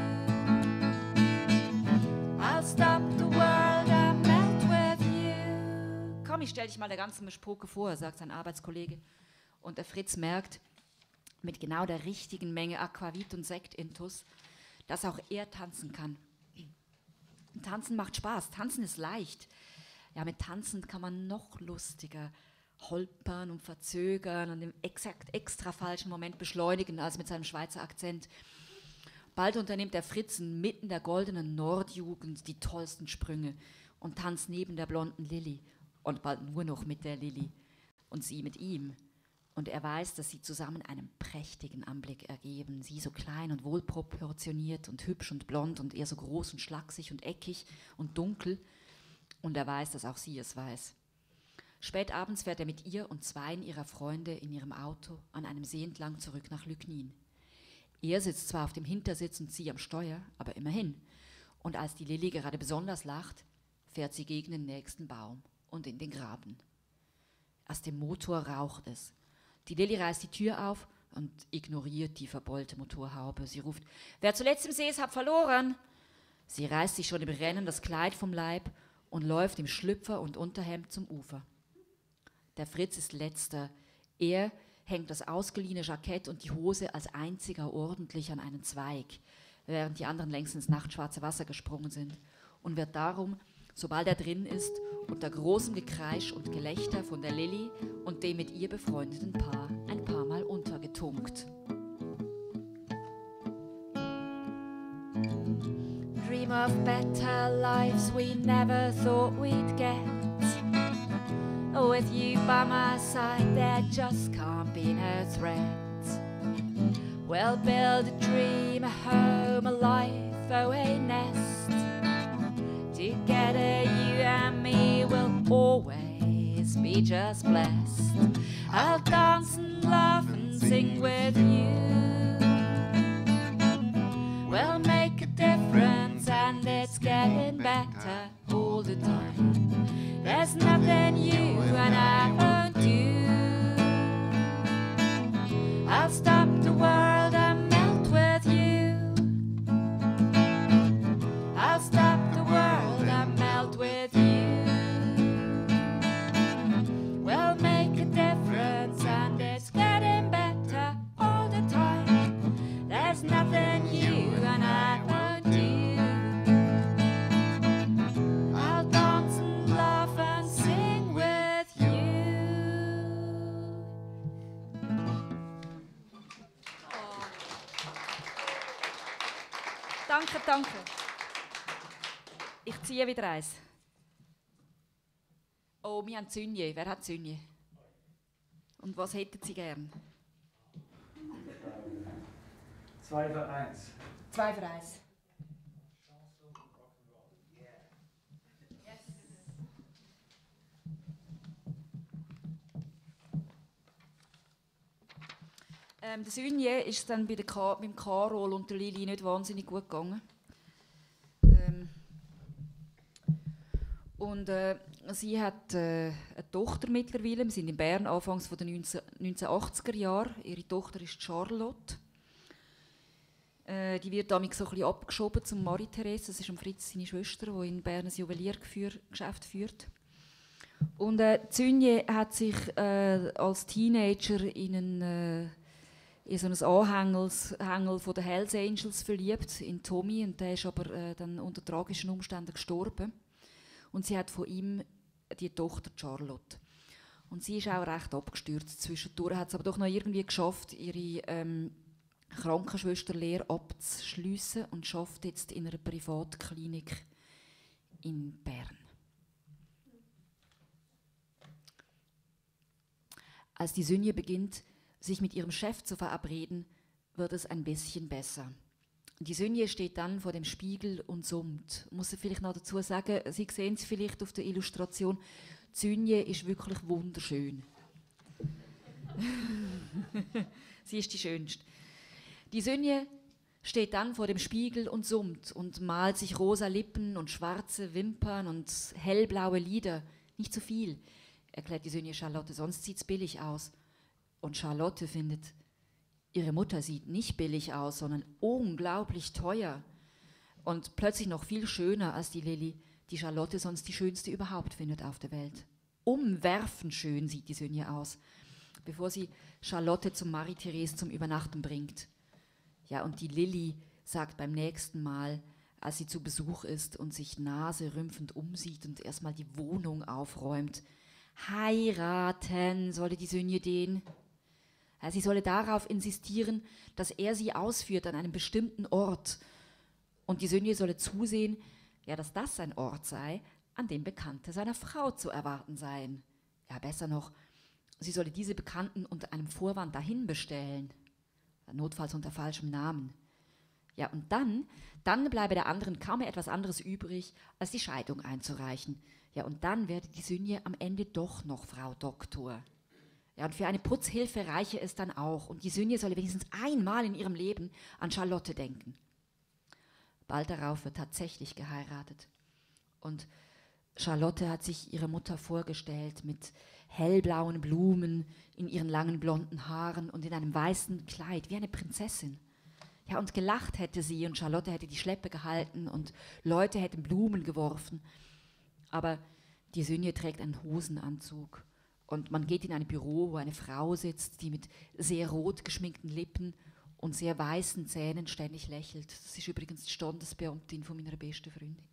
I'll stop the world and melt with you. Komm, ich stell dich mal der ganzen Mischpoke vor, sagt sein Arbeitskollege. Und der Fritz merkt, mit genau der richtigen Menge Aquavit und Sektintus, dass auch er tanzen kann. Und Tanzen macht Spaß, Tanzen ist leicht. Ja, mit Tanzen kann man noch lustiger holpern und verzögern und im exakt extra falschen Moment beschleunigen als mit seinem Schweizer Akzent. Bald unternimmt der Fritz mitten der goldenen Nordjugend die tollsten Sprünge und tanzt neben der blonden Lilli und bald nur noch mit der Lilli und sie mit ihm. Und er weiß, dass sie zusammen einen prächtigen Anblick ergeben. Sie so klein und wohlproportioniert und hübsch und blond und er so groß und schlaksig und eckig und dunkel. Und er weiß, dass auch sie es weiß. Spät abends fährt er mit ihr und zweien ihrer Freunde in ihrem Auto an einem See entlang zurück nach Lücknin. Er sitzt zwar auf dem Hintersitz und sie am Steuer, aber immerhin. Und als die Lilli gerade besonders lacht, fährt sie gegen den nächsten Baum und in den Graben. Aus dem Motor raucht es. Die Lilli reißt die Tür auf und ignoriert die verbeulte Motorhaube. Sie ruft, wer zuletzt im See ist, hat verloren. Sie reißt sich schon im Rennen das Kleid vom Leib und läuft im Schlüpfer und Unterhemd zum Ufer. Der Fritz ist letzter. Er hängt das ausgeliehene Jackett und die Hose als einziger ordentlich an einen Zweig, während die anderen längst ins nachtschwarze Wasser gesprungen sind und wird darum, sobald er drin ist, unter großem Gekreisch und Gelächter von der Lilli und dem mit ihr befreundeten Paar ein paar Mal untergetunkt. Dream of better lives we never thought we'd get. With you by my side there just can't be no threat. We'll build a dream, a home, a life, oh a nest. Together you and we will always be just blessed. I'll dance and laugh and sing with you. We'll make a difference and it's getting better all the time. There's nothing you and I won't do. I'll stop the world and melt with you. I'll stop the world and melt with you. We'll make a difference and it's getting better all the time. There's nothing you and I won't do. I'll dance and laugh and sing with you. Oh. Danke, danke. Ich ziehe wieder eins. Oh, wir haben Zünje. Wer hat Zünje? Und was hätten Sie gern? Zwei für eins. Zwei für eins. Ähm, der Sünje ist dann bei der Ka- beim Karol und der Lili nicht wahnsinnig gut gegangen. Ähm, und äh, sie hat äh, eine Tochter mittlerweile. Wir sind in Bern, anfangs der neunzehnhundertachtziger Jahre. Ihre Tochter ist Charlotte. Äh, die wird damit so ein bisschen abgeschoben zum Marie-Therese. Das ist um Fritz, seine Schwester, die in Bern ein Juweliergeschäft führt. Und äh, Zünje hat sich äh, als Teenager in einen äh, in so ein Anhängel von den Hells Angels verliebt, in Tommy, und der ist aber äh, dann unter tragischen Umständen gestorben. Und sie hat von ihm die Tochter Charlotte. Und sie ist auch recht abgestürzt. Zwischendurch hat es aber doch noch irgendwie geschafft, ihre ähm, Krankenschwesterlehre abzuschliessen und schafft jetzt in einer Privatklinik in Bern. Als die Sünje beginnt, sich mit ihrem Chef zu verabreden, wird es ein bisschen besser. Die Sünje steht dann vor dem Spiegel und summt. Ich muss vielleicht noch dazu sagen, Sie sehen es vielleicht auf der Illustration, die Sünje ist wirklich wunderschön. Sie ist die Schönste. Die Sünje steht dann vor dem Spiegel und summt und malt sich rosa Lippen und schwarze Wimpern und hellblaue Lider. Nicht zu viel, erklärt die Sünje Charlotte, sonst sieht es billig aus. Und Charlotte findet, ihre Mutter sieht nicht billig aus, sondern unglaublich teuer. Und plötzlich noch viel schöner als die Lilly, die Charlotte sonst die schönste überhaupt findet auf der Welt. Umwerfend schön sieht die Sünje aus, bevor sie Charlotte zum Marie-Therese zum Übernachten bringt. Ja, und die Lilly sagt beim nächsten Mal, als sie zu Besuch ist und sich naserümpfend umsieht und erstmal die Wohnung aufräumt, heiraten solle die Sünje den. Sie solle darauf insistieren, dass er sie ausführt an einem bestimmten Ort. Und die Sünje solle zusehen, ja, dass das ein Ort sei, an dem Bekannte seiner Frau zu erwarten seien. Ja, besser noch, sie solle diese Bekannten unter einem Vorwand dahin bestellen. Notfalls unter falschem Namen. Ja, und dann, dann bleibe der anderen kaum mehr etwas anderes übrig, als die Scheidung einzureichen. Ja, und dann werde die Sünje am Ende doch noch Frau Doktor. Ja, und für eine Putzhilfe reiche es dann auch. Und die Sünje solle wenigstens einmal in ihrem Leben an Charlotte denken. Bald darauf wird tatsächlich geheiratet. Und Charlotte hat sich ihre Mutter vorgestellt mit hellblauen Blumen in ihren langen blonden Haaren und in einem weißen Kleid, wie eine Prinzessin. Ja, und gelacht hätte sie und Charlotte hätte die Schleppe gehalten und Leute hätten Blumen geworfen. Aber die Sünje trägt einen Hosenanzug. Und man geht in ein Büro, wo eine Frau sitzt, die mit sehr rot geschminkten Lippen und sehr weißen Zähnen ständig lächelt. Das ist übrigens die Standesbeamtin von meiner besten Freundin.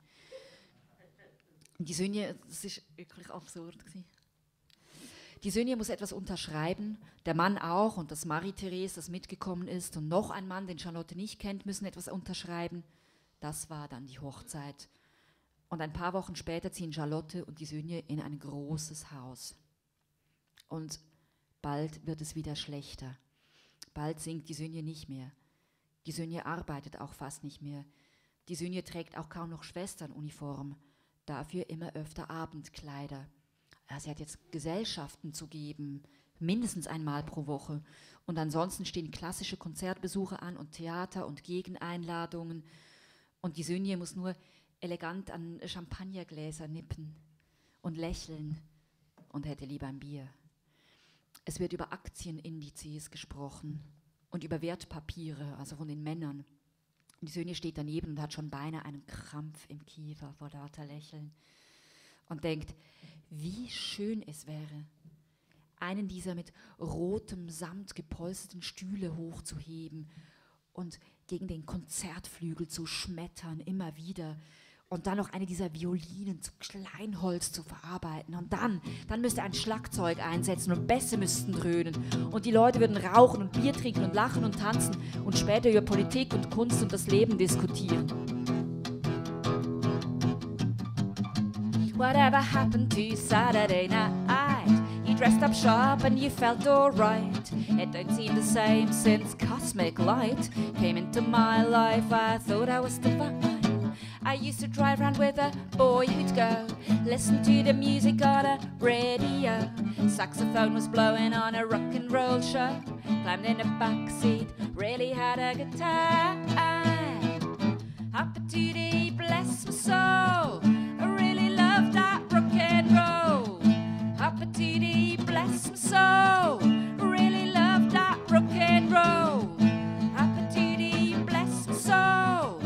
Und die Sünje, das ist wirklich absurd gewesen. Die Sünje muss etwas unterschreiben, der Mann auch und das Marie-Therese, das mitgekommen ist, und noch ein Mann, den Charlotte nicht kennt, müssen etwas unterschreiben. Das war dann die Hochzeit. Und ein paar Wochen später ziehen Charlotte und die Sünje in ein großes Haus. Und bald wird es wieder schlechter. Bald singt die Sünje nicht mehr. Die Sünje arbeitet auch fast nicht mehr. Die Sünje trägt auch kaum noch Schwesternuniform. dafür immer öfter Abendkleider. Ja, sie hat jetzt Gesellschaften zu geben, mindestens einmal pro Woche. Und ansonsten stehen klassische Konzertbesuche an und Theater und Gegeneinladungen. Und die Sünje muss nur elegant an Champagnergläser nippen und lächeln und hätte lieber ein Bier. Es wird über Aktienindizes gesprochen und über Wertpapiere, also von den Männern. Die Sünje steht daneben und hat schon beinahe einen Krampf im Kiefer vor lauter Lächeln und denkt, wie schön es wäre, einen dieser mit rotem Samt gepolsterten Stühle hochzuheben und gegen den Konzertflügel zu schmettern, immer wieder. Und dann noch eine dieser Violinen zu Kleinholz zu verarbeiten. Und dann, dann müsste ein Schlagzeug einsetzen und Bässe müssten dröhnen. Und die Leute würden rauchen und Bier trinken und lachen und tanzen und später über Politik und Kunst und das Leben diskutieren. Whatever happened to Saturday night? You dressed up sharp and you felt alright. It don't seem the same since Cosmic Light came into my life. I thought I was divine. I used to drive around with a boy who'd go listen to the music on a radio. Saxophone was blowing on a rock and roll show. Climbed in the back seat, really had a good time. Opportunity, bless my soul. I really loved that rock and roll. Opportunity, bless my soul. I really loved that rock and roll. Opportunity, bless my soul.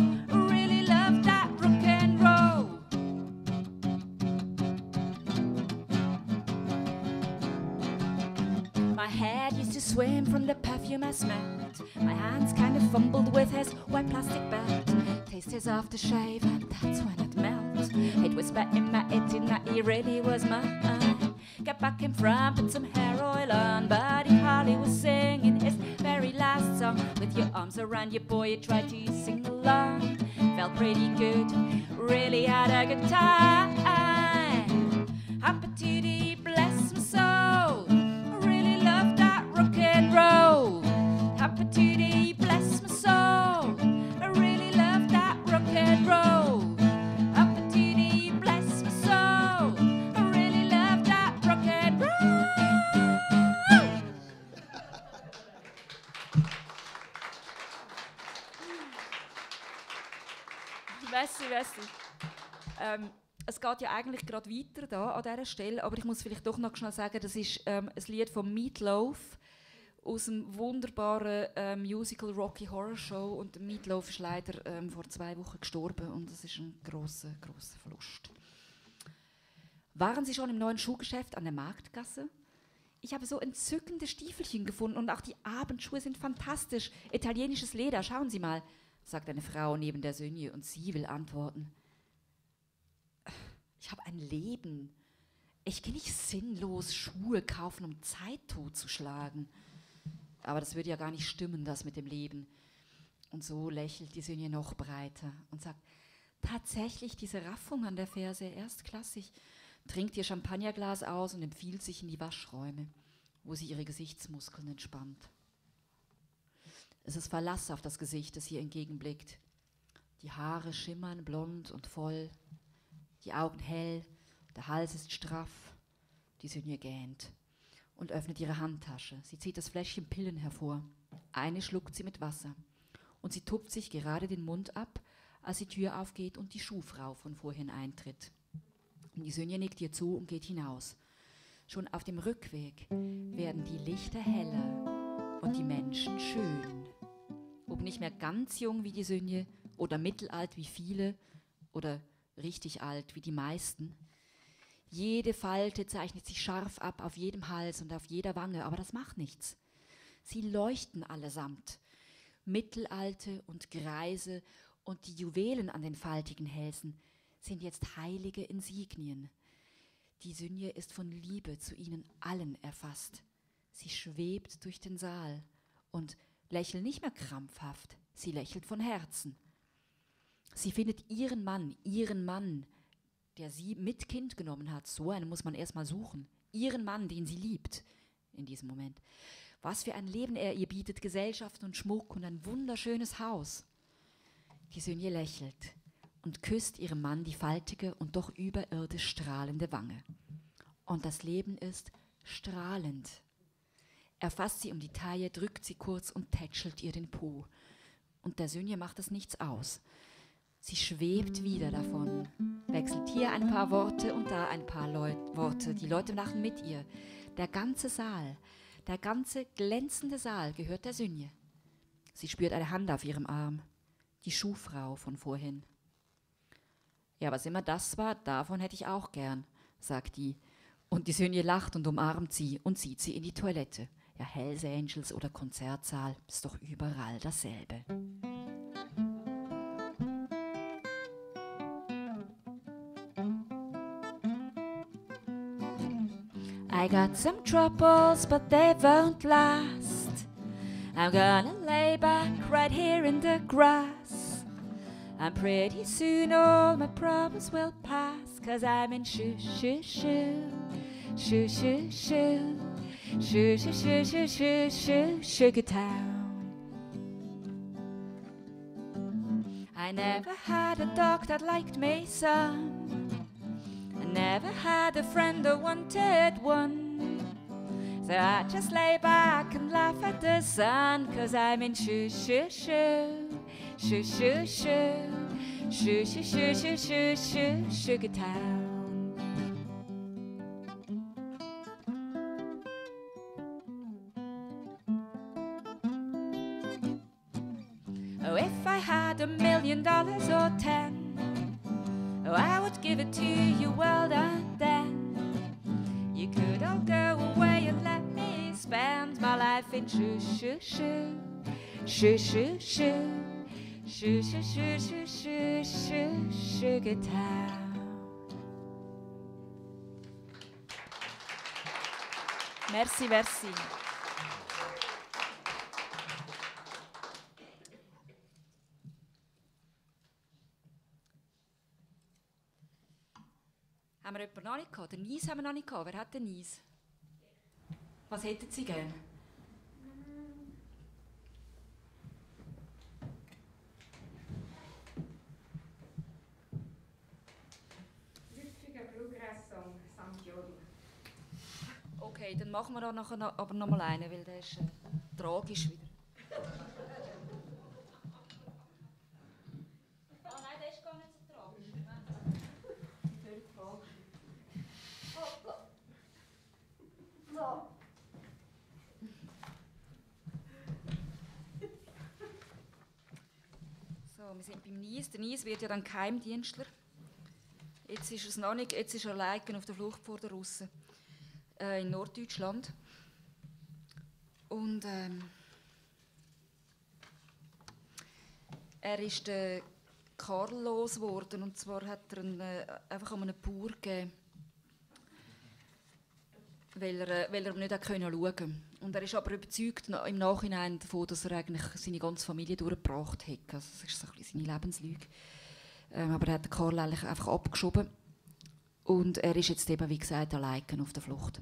My head used to swim from the perfume I smelled. My hands kind of fumbled with his white plastic belt. Taste his aftershave and that's when it melts. It whispered in my ear that he really was mine. Got back in front, put some hair oil on. Buddy Holly was singing his very last song. With your arms around your boy, you tried to sing along. Felt pretty good, really had a good time. Opportunity, bless my soul. Roll. Opportunity, bless my soul. I really love that rock and roll. Opportunity, bless my soul. I really love that rock and roll. Merci, merci. Ähm, es geht ja eigentlich gerade weiter da an dieser Stelle, aber ich muss vielleicht doch noch schnell sagen, das ist ähm, ein Lied von Meatloaf aus dem wunderbaren äh, Musical Rocky Horror Show, und Meatloaf ist leider ähm, vor zwei Wochen gestorben und das ist ein grosser, grosser Verlust. Waren Sie schon im neuen Schuhgeschäft an der Marktgasse? Ich habe so entzückende Stiefelchen gefunden und auch die Abendschuhe sind fantastisch. Italienisches Leder, schauen Sie mal, sagt eine Frau neben der Sünje und sie will antworten. Ich habe ein Leben. Ich gehe nicht sinnlos Schuhe kaufen, um Zeit totzuschlagen. Aber das würde ja gar nicht stimmen, das mit dem Leben. Und so lächelt die Sünje noch breiter und sagt, tatsächlich diese Raffung an der Ferse, erstklassig, trinkt ihr Champagnerglas aus und empfiehlt sich in die Waschräume, wo sie ihre Gesichtsmuskeln entspannt. Es ist Verlass auf das Gesicht, das ihr entgegenblickt. Die Haare schimmern blond und voll, die Augen hell, der Hals ist straff, die Sünje gähnt und öffnet ihre Handtasche. Sie zieht das Fläschchen Pillen hervor. Eine schluckt sie mit Wasser. Und sie tupft sich gerade den Mund ab, als die Tür aufgeht und die Schuhfrau von vorhin eintritt. Und die Sünje nickt ihr zu und geht hinaus. Schon auf dem Rückweg werden die Lichter heller und die Menschen schön. Ob nicht mehr ganz jung wie die Sünje oder mittelalt wie viele oder richtig alt wie die meisten. Jede Falte zeichnet sich scharf ab auf jedem Hals und auf jeder Wange, aber das macht nichts. Sie leuchten allesamt, Mittelalte und Greise, und die Juwelen an den faltigen Hälsen sind jetzt heilige Insignien. Die Sünje ist von Liebe zu ihnen allen erfasst. Sie schwebt durch den Saal und lächelt nicht mehr krampfhaft, sie lächelt von Herzen. Sie findet ihren Mann, ihren Mann, der sie mit Kind genommen hat. So einen muss man erst mal suchen. Ihren Mann, den sie liebt in diesem Moment. Was für ein Leben er ihr bietet, Gesellschaft und Schmuck und ein wunderschönes Haus. Die Sünje lächelt und küsst ihrem Mann die faltige und doch überirdisch strahlende Wange. Und das Leben ist strahlend. Er fasst sie um die Taille, drückt sie kurz und tätschelt ihr den Po. Und der Sünje macht es nichts aus. Sie schwebt wieder davon, wechselt hier ein paar Worte und da ein paar Leut- Worte. Die Leute lachen mit ihr. Der ganze Saal, der ganze glänzende Saal gehört der Sünje. Sie spürt eine Hand auf ihrem Arm, die Schuhfrau von vorhin. Ja, was immer das war, davon hätte ich auch gern, sagt die. Und die Sünje lacht und umarmt sie und zieht sie in die Toilette. Ja, Hells Angels oder Konzertsaal, ist doch überall dasselbe. I got some troubles, but they won't last. I'm gonna lay back right here in the grass. And pretty soon all my problems will pass, 'cause I'm in shoo shoo shoo, shoo shoo shoo, shoo shoo shoo shoo shoo shoo Sugar Town. I never had a dog that liked me some. I never had a friend that wanted one. So I just lay back and laugh at the sun, 'cause I'm in shoo shoo shoo, shoo shoo shoo, shoo shoo shoo shoo shoo shoo Sugar Town. Oh, if I had a million dollars or ten, oh, I would give it to you well done then. You could all go away and let me spend my life in shoo shoo shoo, shoo shoo shoo, shoo shoo shoo shoo shoo shoo Sugar Town. Merci, merci. Haben wir jemanden noch nicht gehabt? Den Nies haben wir noch nicht gehabt. Wer hat den Nies? Was hätten Sie gern? Lüpfiger Bluegrass-Song, Sankt Jordan. Okay, dann machen wir da nachher noch, aber noch mal einen, weil der ist äh, tragisch wieder. Oh nein, der ist gar nicht so tragisch. Völlig falsch. So, wir sind beim Nies. Der Nies wird ja dann Geheimdienstler. Jetzt ist es noch nicht, jetzt ist er allein auf der Flucht vor der Russen äh, in Norddeutschland. Und ähm, er ist äh, Karl losgeworden, und zwar hat er einen, äh, einfach an einen Bauer gegeben, weil er, äh, weil er nicht schauen konnte. Und er ist aber überzeugt im Nachhinein davon, dass er eigentlich seine ganze Familie durchgebracht hat. Also das ist so ein bisschen seine Lebenslüge. Ähm, aber er hat Karl eigentlich einfach abgeschoben. Und er ist jetzt eben, wie gesagt, allein auf der Flucht.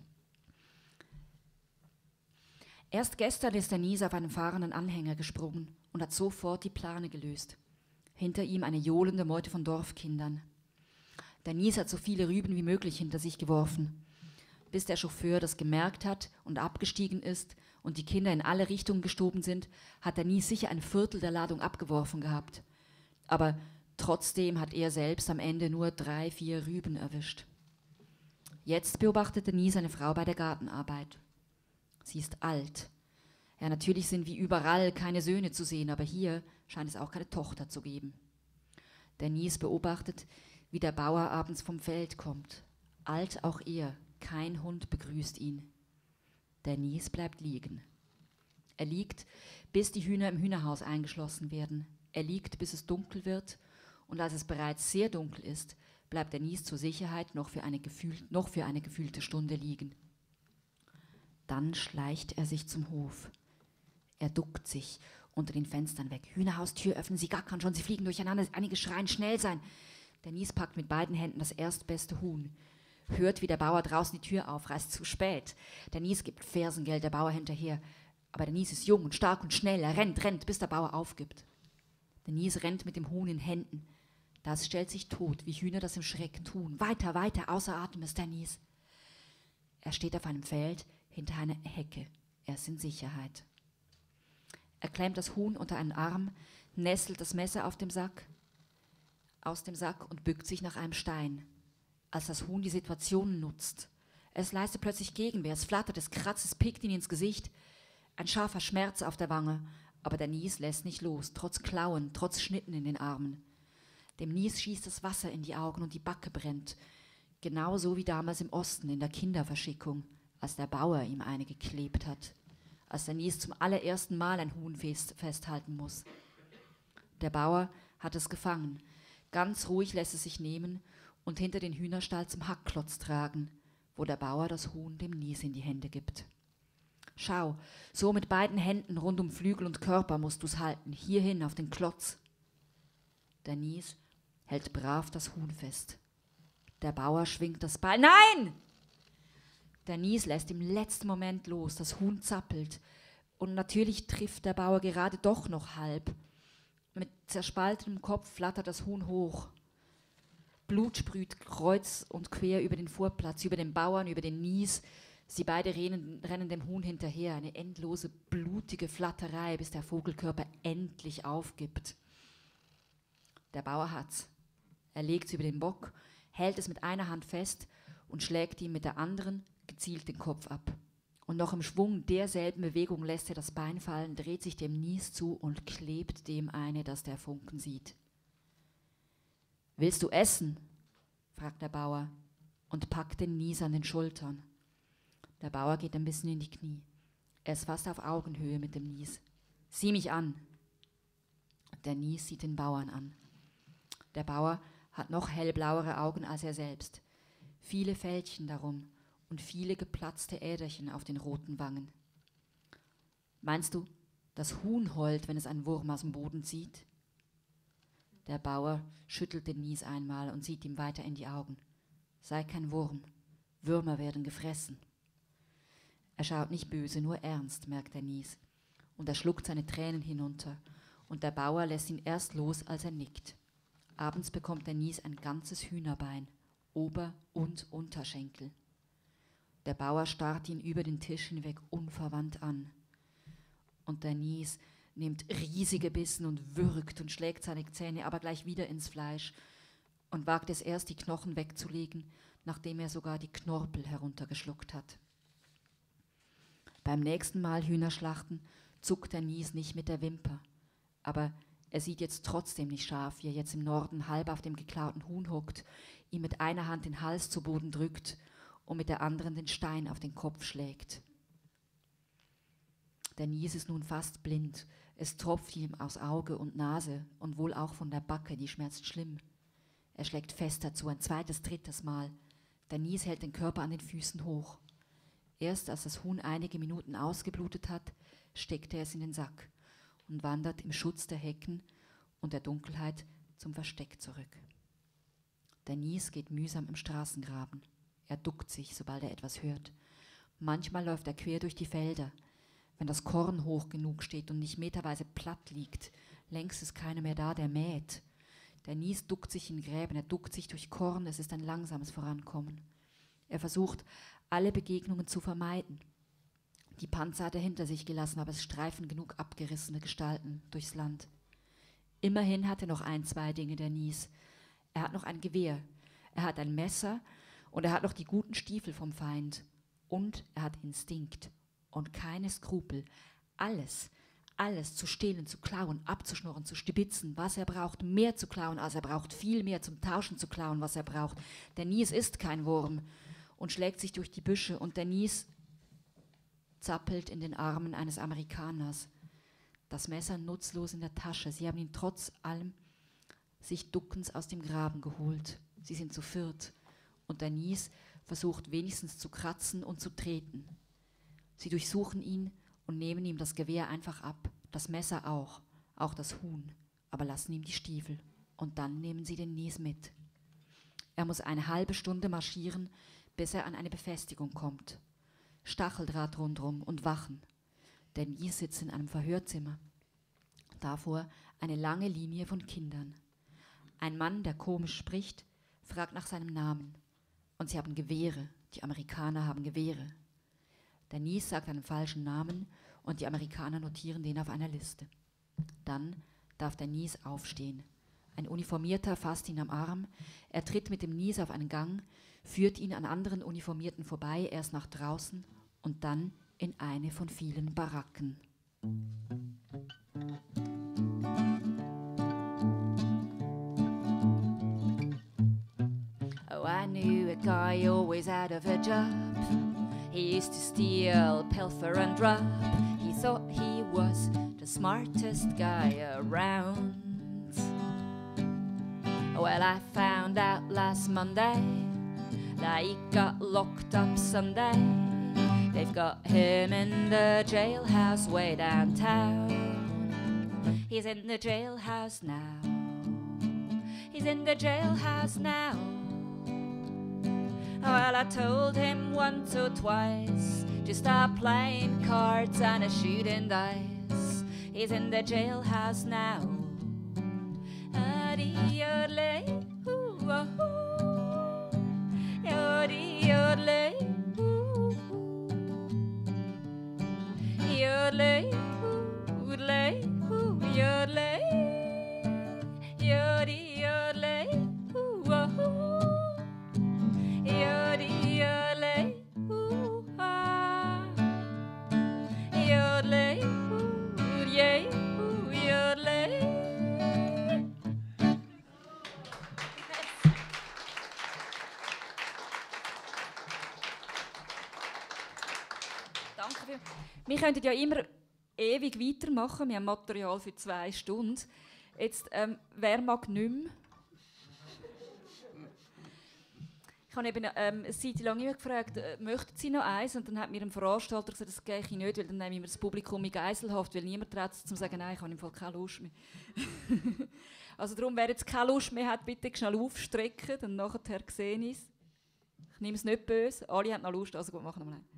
Erst gestern ist der Nies auf einen fahrenden Anhänger gesprungen und hat sofort die Plane gelöst. Hinter ihm eine johlende Meute von Dorfkindern. Der Nies hat so viele Rüben wie möglich hinter sich geworfen. Bis der Chauffeur das gemerkt hat und abgestiegen ist und die Kinder in alle Richtungen gestoben sind, hat der Nies sicher ein Viertel der Ladung abgeworfen gehabt. Aber trotzdem hat er selbst am Ende nur drei, vier Rüben erwischt. Jetzt beobachtete Nies eine Frau bei der Gartenarbeit. Sie ist alt. Ja, natürlich sind wie überall keine Söhne zu sehen, aber hier scheint es auch keine Tochter zu geben. Der Nies beobachtet, wie der Bauer abends vom Feld kommt. Alt auch er, kein Hund begrüßt ihn. Der Nies bleibt liegen. Er liegt, bis die Hühner im Hühnerhaus eingeschlossen werden. Er liegt, bis es dunkel wird, und als es bereits sehr dunkel ist, bleibt der Nies zur Sicherheit noch für eine, gefühl- noch für eine gefühlte Stunde liegen. Dann schleicht er sich zum Hof. Er duckt sich unter den Fenstern weg. Hühnerhaustür öffnen Sie, gackern schon, sie fliegen durcheinander, einige schreien, schnell sein. Der Nies packt mit beiden Händen das erstbeste Huhn. Hört, wie der Bauer draußen die Tür aufreißt, zu spät. Der Nies gibt Fersengeld, der Bauer hinterher. Aber der Nies ist jung und stark und schnell. Er rennt, rennt, bis der Bauer aufgibt. Der Nies rennt mit dem Huhn in Händen. Das stellt sich tot, wie Hühner das im Schrecken tun. Weiter, weiter, außer Atem ist der Nies. Er steht auf einem Feld hinter einer Hecke. Er ist in Sicherheit. Er klemmt das Huhn unter einen Arm, nestelt das Messer auf dem Sack, aus dem Sack und bückt sich nach einem Stein, als das Huhn die Situation nutzt. Es leistet plötzlich Gegenwehr, es flattert, es kratzt, es pickt ihn ins Gesicht. Ein scharfer Schmerz auf der Wange, aber der Nies lässt nicht los, trotz Klauen, trotz Schnitten in den Armen. Dem Nies schießt das Wasser in die Augen und die Backe brennt, genauso wie damals im Osten in der Kinderverschickung, als der Bauer ihm eine geklebt hat, als der Nies zum allerersten Mal ein Huhn fest, festhalten muss. Der Bauer hat es gefangen, ganz ruhig lässt es sich nehmen und hinter den Hühnerstall zum Hackklotz tragen, wo der Bauer das Huhn dem Nies in die Hände gibt. Schau, so mit beiden Händen rund um Flügel und Körper musst du's halten, hierhin auf den Klotz. Der Nies hält brav das Huhn fest. Der Bauer schwingt das Beil. Nein! Der Nies lässt im letzten Moment los, das Huhn zappelt. Und natürlich trifft der Bauer gerade doch noch halb. Mit zerspaltetem Kopf flattert das Huhn hoch. Blut sprüht kreuz und quer über den Vorplatz, über den Bauern, über den Nies. Sie beide rennen, rennen dem Huhn hinterher, eine endlose, blutige Flatterei, bis der Vogelkörper endlich aufgibt. Der Bauer hat's. Er legt's über den Bock, hält es mit einer Hand fest und schlägt ihm mit der anderen gezielt den Kopf ab. Und noch im Schwung derselben Bewegung lässt er das Bein fallen, dreht sich dem Nies zu und klebt dem eine, das der Funken sieht. »Willst du essen?« fragt der Bauer und packt den Nies an den Schultern. Der Bauer geht ein bisschen in die Knie. Er ist fast auf Augenhöhe mit dem Nies. »Sieh mich an!« Der Nies sieht den Bauern an. Der Bauer hat noch hellblauere Augen als er selbst. Viele Fältchen darum und viele geplatzte Äderchen auf den roten Wangen. »Meinst du, das Huhn heult, wenn es einen Wurm aus dem Boden zieht?« Der Bauer schüttelt den Nies einmal und sieht ihm weiter in die Augen. »Sei kein Wurm, Würmer werden gefressen.« Er schaut nicht böse, nur ernst, merkt der Nies. Und er schluckt seine Tränen hinunter. Und der Bauer lässt ihn erst los, als er nickt. Abends bekommt der Nies ein ganzes Hühnerbein, Ober- und Unterschenkel. Der Bauer starrt ihn über den Tisch hinweg unverwandt an. Und der Nies nimmt riesige Bissen und würgt und schlägt seine Zähne aber gleich wieder ins Fleisch und wagt es erst, die Knochen wegzulegen, nachdem er sogar die Knorpel heruntergeschluckt hat. Beim nächsten Mal Hühnerschlachten zuckt der Nies nicht mit der Wimper, aber er sieht jetzt trotzdem nicht scharf, wie er jetzt im Norden halb auf dem geklauten Huhn hockt, ihm mit einer Hand den Hals zu Boden drückt und mit der anderen den Stein auf den Kopf schlägt. Der Nies ist nun fast blind, es tropft ihm aus Auge und Nase und wohl auch von der Backe, die schmerzt schlimm. Er schlägt fest dazu, ein zweites, drittes Mal. Der Nies hält den Körper an den Füßen hoch. Erst als das Huhn einige Minuten ausgeblutet hat, steckt er es in den Sack und wandert im Schutz der Hecken und der Dunkelheit zum Versteck zurück. Der Nies geht mühsam im Straßengraben. Er duckt sich, sobald er etwas hört. Manchmal läuft er quer durch die Felder. Wenn das Korn hoch genug steht und nicht meterweise platt liegt, längst ist keiner mehr da, der mäht. Der Nies duckt sich in Gräben, er duckt sich durch Korn, es ist ein langsames Vorankommen. Er versucht, alle Begegnungen zu vermeiden. Die Panzer hat er hinter sich gelassen, aber es streifen genug abgerissene Gestalten durchs Land. Immerhin hat er noch ein, zwei Dinge, der Nies. Er hat noch ein Gewehr, er hat ein Messer und er hat noch die guten Stiefel vom Feind. Und er hat Instinkt und keine Skrupel. Alles, alles zu stehlen, zu klauen, abzuschnorren, zu stibitzen, was er braucht, mehr zu klauen, als er braucht, viel mehr zum Tauschen zu klauen, was er braucht. Der Nies ist kein Wurm und schlägt sich durch die Büsche und der Nies zappelt in den Armen eines Amerikaners. Das Messer nutzlos in der Tasche. Sie haben ihn trotz allem sich duckens aus dem Graben geholt. Sie sind zu viert und der Nies versucht wenigstens zu kratzen und zu treten. Sie durchsuchen ihn und nehmen ihm das Gewehr einfach ab, das Messer auch, auch das Huhn, aber lassen ihm die Stiefel und dann nehmen sie den Nies mit. Er muss eine halbe Stunde marschieren, bis er an eine Befestigung kommt. Stacheldraht rundrum und Wachen. Der Nies sitzt in einem Verhörzimmer. Davor eine lange Linie von Kindern. Ein Mann, der komisch spricht, fragt nach seinem Namen. Und sie haben Gewehre. Die Amerikaner haben Gewehre. Der Nies sagt einen falschen Namen und die Amerikaner notieren den auf einer Liste. Dann darf der Nies aufstehen. Ein Uniformierter fasst ihn am Arm. Er tritt mit dem Nies auf einen Gang, führt ihn an anderen Uniformierten vorbei, erst nach draußen und dann in eine von vielen Baracken. Oh, I knew a guy always out of a job. He used to steal, pilfer and rob. He thought he was the smartest guy around. Well, I found out last Monday that he got locked up Sunday. They've got him in the jailhouse way downtown. He's in the jailhouse now. He's in the jailhouse now. Well, I told him once or twice, just start playing cards and a shooting dice. He's in the jailhouse now. Yodel, ooh, oh, ooh. Yodel, yodel, ooh, yodel, yodel, ooh, yodel, yodel, yodel, ooh, oh, yodel, yodel, ooh, ah, yodel, ooh, yeah, ooh, yodel. Wir könnten ja immer ewig weitermachen. Wir haben Material für zwei Stunden. Jetzt, ähm, wer mag nicht mehr? Ich habe eben ähm, eine Zeit lang immer gefragt, äh, möchten Sie noch eins? Und dann hat mir ein Veranstalter gesagt, das gehe ich nicht, weil dann nehmen wir das Publikum in Geiselhaft, weil niemand traut sich zu sagen, nein, ich habe im Fall keine Lust mehr. Also darum, wer jetzt keine Lust mehr hat, bitte schnell aufstrecken, dann nachher sehe ich es. Ich nehme es nicht böse, alle haben noch Lust, also gut, machen wir mal.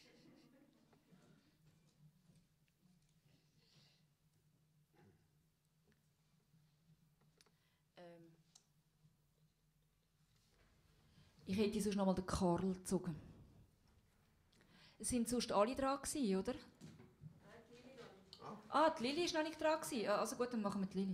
Ich hätte sonst noch mal den Karl gezogen. Es sind sonst alle dran gewesen, oder? Nein, die Lili noch nicht. Ah, die Lili ist noch nicht dran gewesen. Also gut, dann machen wir die Lili.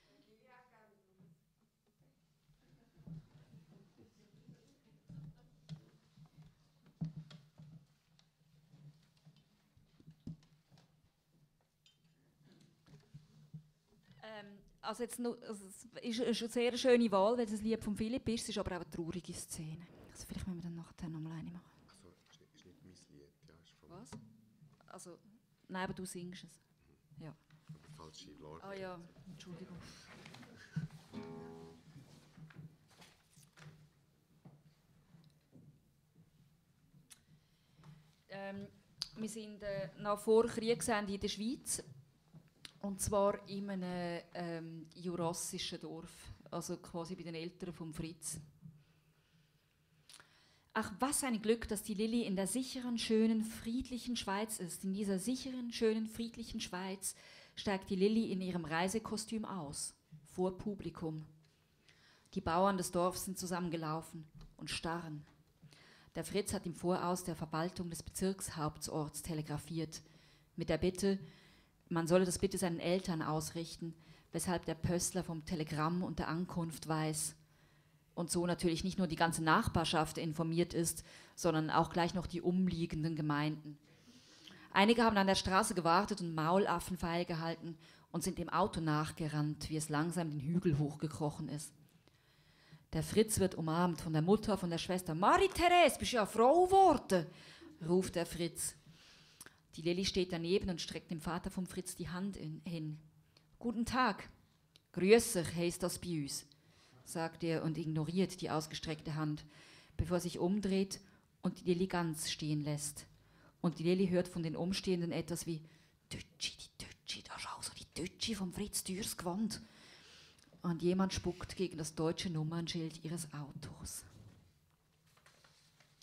Ähm, also jetzt noch, also es ist eine sehr schöne Wahl, weil es ein Lied von Philipp ist. Es ist aber auch eine traurige Szene. Also vielleicht müssen wir dann nachher noch mal eine machen. Achso, ist nicht mein Lied. Ja, ist von Was? Also, nein, aber du singst es. Mhm. Ja. Falsche Lage. Ah ja, Entschuldigung. ähm, wir sind äh, nach vor Kriegsende in der Schweiz. Und zwar in einem ähm, jurassischen Dorf, also quasi bei den Eltern von Fritz. Ach, was ein Glück, dass die Lilli in der sicheren, schönen, friedlichen Schweiz ist. In dieser sicheren, schönen, friedlichen Schweiz steigt die Lilli in ihrem Reisekostüm aus, vor Publikum. Die Bauern des Dorfs sind zusammengelaufen und starren. Der Fritz hat im Voraus der Verwaltung des Bezirkshauptorts telegrafiert, mit der Bitte, man solle das bitte seinen Eltern ausrichten, weshalb der Pöstler vom Telegramm und der Ankunft weiß und so natürlich nicht nur die ganze Nachbarschaft informiert ist, sondern auch gleich noch die umliegenden Gemeinden. Einige haben an der Straße gewartet und Maulaffen feilgehalten und sind dem Auto nachgerannt, wie es langsam den Hügel hochgekrochen ist. Der Fritz wird umarmt von der Mutter, von der Schwester. »Marie-Therese, bist ja Frau geworden«, ruft der Fritz. Die Lilli steht daneben und streckt dem Vater vom Fritz die Hand in, hin. »Guten Tag. Grüß euch, heisst das bei uns«, sagt er und ignoriert die ausgestreckte Hand, bevor er sich umdreht und die Lilli ganz stehen lässt. Und die Lilli hört von den Umstehenden etwas wie »Dütschi, die Dütschi, da schau so die Dütschi vom Fritz Dürrs Gewand«. Und jemand spuckt gegen das deutsche Nummernschild ihres Autos.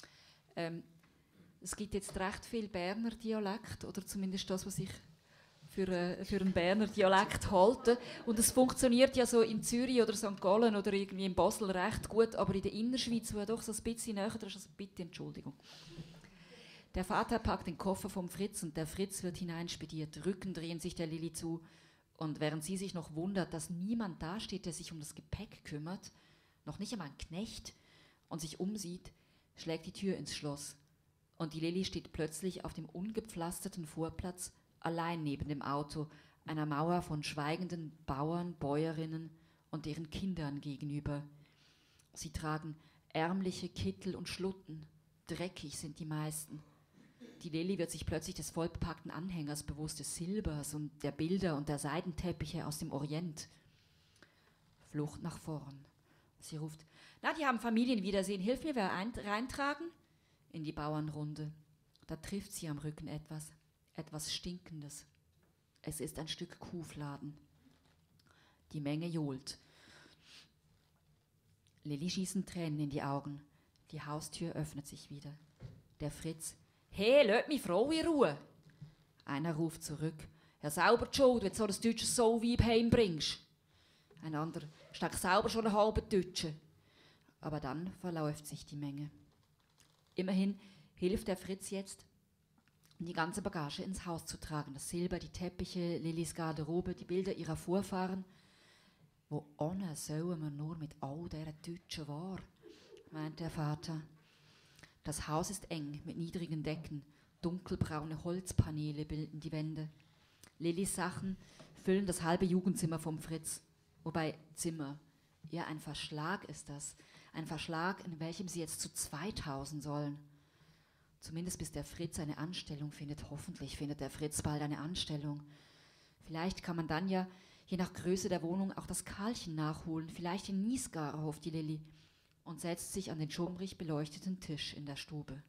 Ähm, es gibt jetzt recht viel Berner Dialekt, oder zumindest das, was ich für, äh, für einen Berner Dialekt halten. Und es funktioniert ja so in Zürich oder Sankt Gallen oder irgendwie in Basel recht gut, aber in der Innerschweiz, wo ja doch so ein bisschen näher ist, also bitte Entschuldigung. Der Vater packt den Koffer vom Fritz und der Fritz wird hineinspediert. Rücken drehen sich der Lilli zu. Und während sie sich noch wundert, dass niemand dasteht, der sich um das Gepäck kümmert, noch nicht einmal ein Knecht, und sich umsieht, schlägt die Tür ins Schloss. Und die Lilli steht plötzlich auf dem ungepflasterten Vorplatz, allein neben dem Auto, einer Mauer von schweigenden Bauern, Bäuerinnen und deren Kindern gegenüber. Sie tragen ärmliche Kittel und Schlutten, dreckig sind die meisten. Die Lilli wird sich plötzlich des vollbepackten Anhängers bewusst, des Silbers und der Bilder und der Seidenteppiche aus dem Orient. Flucht nach vorn. Sie ruft, na, die haben Familienwiedersehen, hilf mir, wer ein- reintragen? In die Bauernrunde. Da trifft sie am Rücken etwas, etwas Stinkendes. Es ist ein Stück Kuhfladen. Die Menge johlt. Lilli schießen Tränen in die Augen. Die Haustür öffnet sich wieder. Der Fritz, hey, lass mich Frau in Ruhe. Einer ruft zurück, ja, sauber die Schuld, wenn du so ein deutsches Soulweib heimbringst. Ein anderer, steck sauber schon einen halben Deutschen. Aber dann verläuft sich die Menge. Immerhin hilft der Fritz jetzt, die ganze Bagage ins Haus zu tragen. Das Silber, die Teppiche, Lillis Garderobe, die Bilder ihrer Vorfahren. Wo ohne sollen wir nur mit all dieser Deutschen war, meint der Vater. Das Haus ist eng, mit niedrigen Decken. Dunkelbraune Holzpaneele bilden die Wände. Lillis Sachen füllen das halbe Jugendzimmer vom Fritz. Wobei Zimmer, eher ein Verschlag ist das. Ein Verschlag, in welchem sie jetzt zu zweit hausen sollen. Zumindest bis der Fritz eine Anstellung findet. Hoffentlich findet der Fritz bald eine Anstellung. Vielleicht kann man dann ja, je nach Größe der Wohnung, auch das Karlchen nachholen. Vielleicht in Niesgar, hofft die Lilli. Und setzt sich an den schummrig beleuchteten Tisch in der Stube.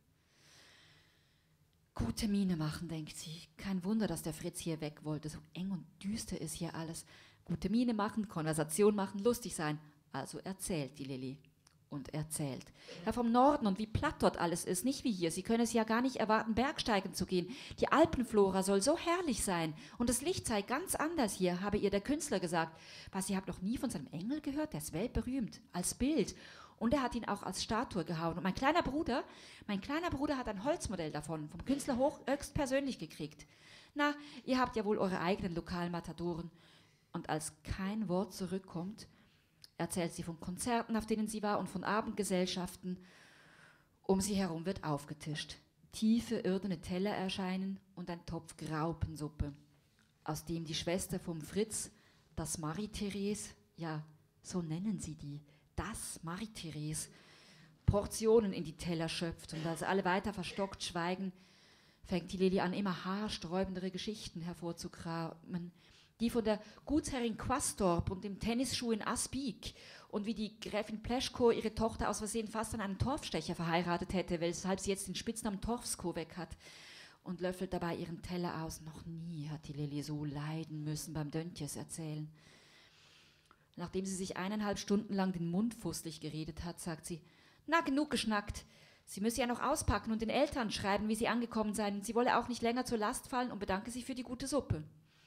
Gute Miene machen, denkt sie. Kein Wunder, dass der Fritz hier weg wollte. So eng und düster ist hier alles. Gute Miene machen, Konversation machen, lustig sein. Also erzählt die Lilli. Und erzählt. Ja, vom Norden und wie platt dort alles ist, nicht wie hier. Sie können es ja gar nicht erwarten, bergsteigen zu gehen. Die Alpenflora soll so herrlich sein. Und das Licht sei ganz anders hier, habe ihr der Künstler gesagt. Was, ihr habt noch nie von seinem Engel gehört? Der ist weltberühmt. Als Bild. Und er hat ihn auch als Statue gehauen. Und mein kleiner Bruder, mein kleiner Bruder hat ein Holzmodell davon, vom Künstler hoch, höchst persönlich gekriegt. Na, ihr habt ja wohl eure eigenen Lokalmatadoren. Und als kein Wort zurückkommt, erzählt sie von Konzerten, auf denen sie war, und von Abendgesellschaften. Um sie herum wird aufgetischt. Tiefe, irdene Teller erscheinen und ein Topf Graupensuppe, aus dem die Schwester vom Fritz, das Marie-Therese, ja, so nennen sie die, das Marie-Therese, Portionen in die Teller schöpft. Und als alle weiter verstockt schweigen, fängt die Lilli an, immer haarsträubendere Geschichten hervorzukramen. Die von der Gutsherrin Quastorp und dem Tennisschuh in Aspik und wie die Gräfin Pleschko ihre Tochter aus Versehen fast an einen Torfstecher verheiratet hätte, weshalb sie jetzt den Spitznamen Torfsko weg hat, und löffelt dabei ihren Teller aus. Noch nie hat die Lilli so leiden müssen beim Döntjes erzählen. Nachdem sie sich eineinhalb Stunden lang den Mund fusselig geredet hat, sagt sie, na, genug geschnackt. Sie müsse ja noch auspacken und den Eltern schreiben, wie sie angekommen seien. Sie wolle auch nicht länger zur Last fallen und bedanke sich für die gute Suppe.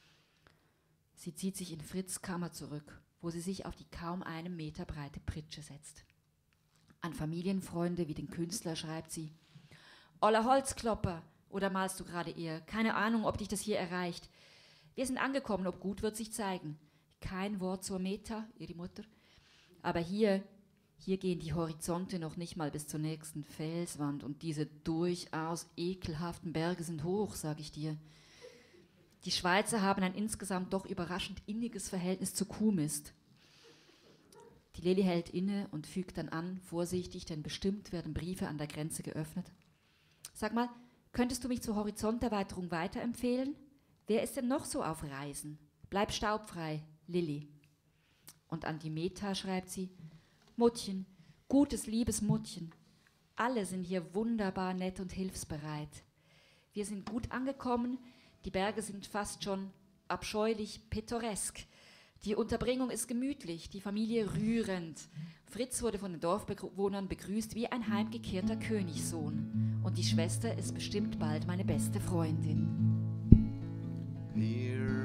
Sie zieht sich in Fritz' Kammer zurück, wo sie sich auf die kaum einen Meter breite Pritsche setzt. An Familienfreunde wie den Künstler schreibt sie, Oller Holzklopper, oder malst du gerade eher? Keine Ahnung, ob dich das hier erreicht. Wir sind angekommen, ob gut wird sich zeigen. Kein Wort zur Meta, ihre Mutter. Aber hier, hier gehen die Horizonte noch nicht mal bis zur nächsten Felswand und diese durchaus ekelhaften Berge sind hoch, sag ich dir. Die Schweizer haben ein insgesamt doch überraschend inniges Verhältnis zu Kuhmist. Die Lilli hält inne und fügt dann an, vorsichtig, denn bestimmt werden Briefe an der Grenze geöffnet. Sag mal, könntest du mich zur Horizonterweiterung weiterempfehlen? Wer ist denn noch so auf Reisen? Bleib staubfrei, Lilli. Und an die Meta schreibt sie, Muttchen, gutes, liebes Muttchen, alle sind hier wunderbar nett und hilfsbereit. Wir sind gut angekommen, die Berge sind fast schon abscheulich pittoresk. Die Unterbringung ist gemütlich, die Familie rührend. Fritz wurde von den Dorfbewohnern begrüßt wie ein heimgekehrter Königssohn. Und die Schwester ist bestimmt bald meine beste Freundin. Here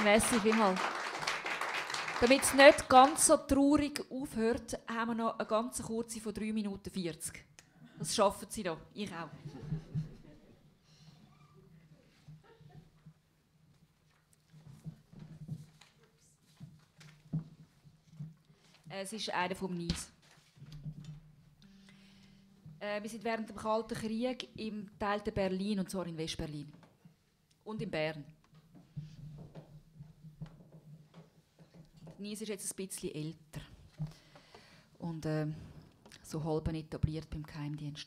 Merci vielmals. Damit es nicht ganz so traurig aufhört, haben wir noch eine ganz kurze von drei Minuten vierzig. Das schaffen Sie noch, ich auch. Es ist einer vom Nies. Äh, wir sind während dem Kalten Krieg im geteilten Berlin, und zwar in Westberlin. Und in Bern. Nies ist jetzt ein bisschen älter. Und äh, so halb etabliert beim Geheimdienst.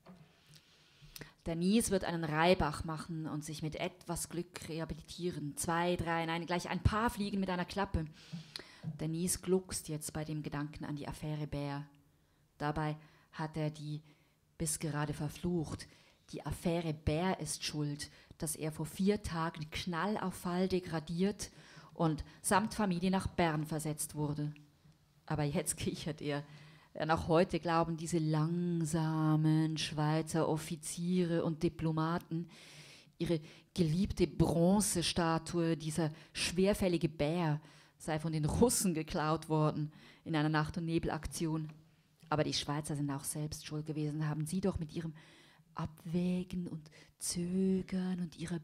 Der Nies wird einen Reibach machen und sich mit etwas Glück rehabilitieren. Zwei, drei, nein, gleich ein paar Fliegen mit einer Klappe. Der Nies gluckst jetzt bei dem Gedanken an die Affäre Bär. Dabei hat er die bis gerade verflucht. Die Affäre Bär ist schuld, dass er vor vier Tagen Knall auf Fall degradiert und samt Familie nach Bern versetzt wurde. Aber jetzt kichert er. Denn auch heute glauben diese langsamen Schweizer Offiziere und Diplomaten, ihre geliebte Bronzestatue, dieser schwerfällige Bär, sei von den Russen geklaut worden in einer Nacht- und Nebelaktion. Aber die Schweizer sind auch selbst schuld gewesen, haben sie doch mit ihrem Abwägen und Zögern und ihrer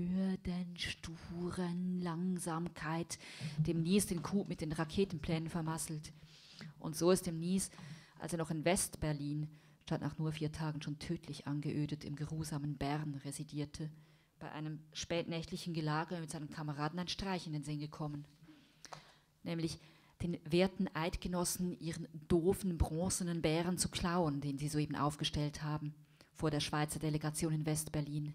behördensturen Langsamkeit dem Nies den Coup mit den Raketenplänen vermasselt. Und so ist dem Nies, als er noch in West-Berlin, statt nach nur vier Tagen schon tödlich angeödet im geruhsamen Bern residierte, bei einem spätnächtlichen Gelager mit seinen Kameraden ein Streich in den Sinn gekommen. Nämlich den werten Eidgenossen ihren doofen bronzenen Bären zu klauen, den sie soeben aufgestellt haben, vor der Schweizer Delegation in West-Berlin.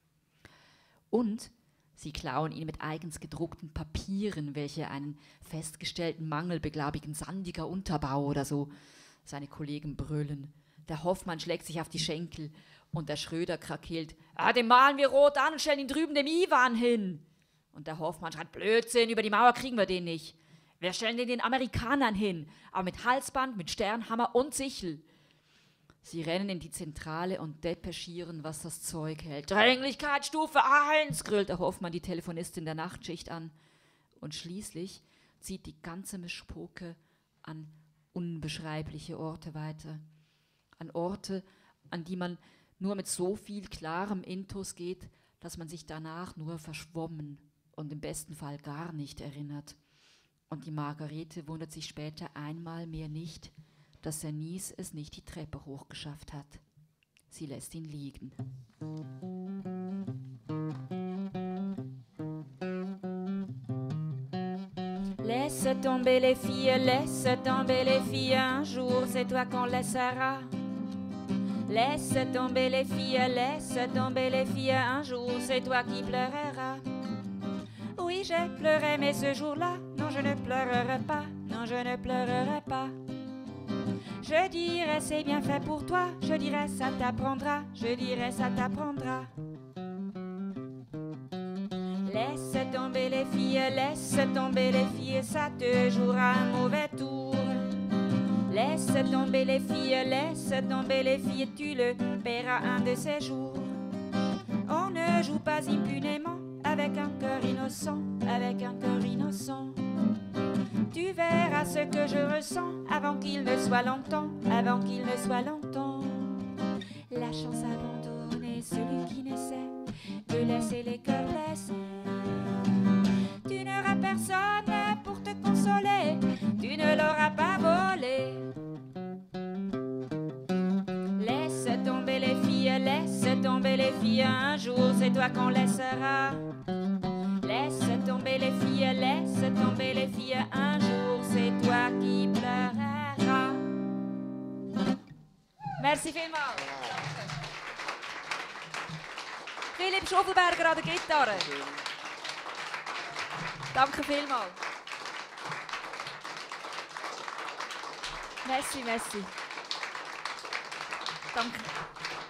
Und sie klauen ihn mit eigens gedruckten Papieren, welche einen festgestellten Mangel beglaubigen, sandiger Unterbau oder so. Seine Kollegen brüllen. Der Hoffmann schlägt sich auf die Schenkel und der Schröder krakeelt: Ah, den malen wir rot an und stellen ihn drüben dem Iwan hin. Und der Hoffmann schreit: Blödsinn, über die Mauer kriegen wir den nicht. Wir stellen den den Amerikanern hin, aber mit Halsband, mit Sternhammer und Sichel. Sie rennen in die Zentrale und depeschieren, was das Zeug hält. Dringlichkeitsstufe eins, grüllt der Hoffmann die Telefonistin der Nachtschicht an. Und schließlich zieht die ganze Mischpoke an unbeschreibliche Orte weiter. An Orte, an die man nur mit so viel klarem Intus geht, dass man sich danach nur verschwommen und im besten Fall gar nicht erinnert. Und die Margarete wundert sich später einmal mehr nicht, dass der Nies es nicht die Treppe hochgeschafft hat. Sie lässt ihn liegen. Laisse tomber les filles, laisse tomber les filles, un jour c'est toi qu'on laissera. Laisse tomber les filles, laisse tomber les filles, un jour c'est toi qui pleureras. Oui, j'ai pleuré, mais ce jour-là, non, je ne pleurerai pas, non, je ne pleurerai pas. Je dirais c'est bien fait pour toi, je dirais ça t'apprendra, je dirais ça t'apprendra. Laisse tomber les filles, laisse tomber les filles, ça te jouera un mauvais tour. Laisse tomber les filles, laisse tomber les filles, tu le paieras un de ces jours. On ne joue pas impunément avec un cœur innocent, avec un cœur innocent. Tu verras ce que je ressens avant qu'il ne soit longtemps, avant qu'il ne soit longtemps. La chance abandonnée, celui qui n'essaie de laisser les cœurs blessés. Tu n'auras personne pour te consoler, tu ne l'auras pas volé. Laisse tomber les filles, laisse tomber les filles, un jour c'est toi qu'on laissera. Laisse tomber les filles, laisse tomber les filles, un jour c'est toi qui pleureras. Merci vielmals. Philipp Schuffelberger an der Gitarre. Danke vielmals. Merci, merci. Danke.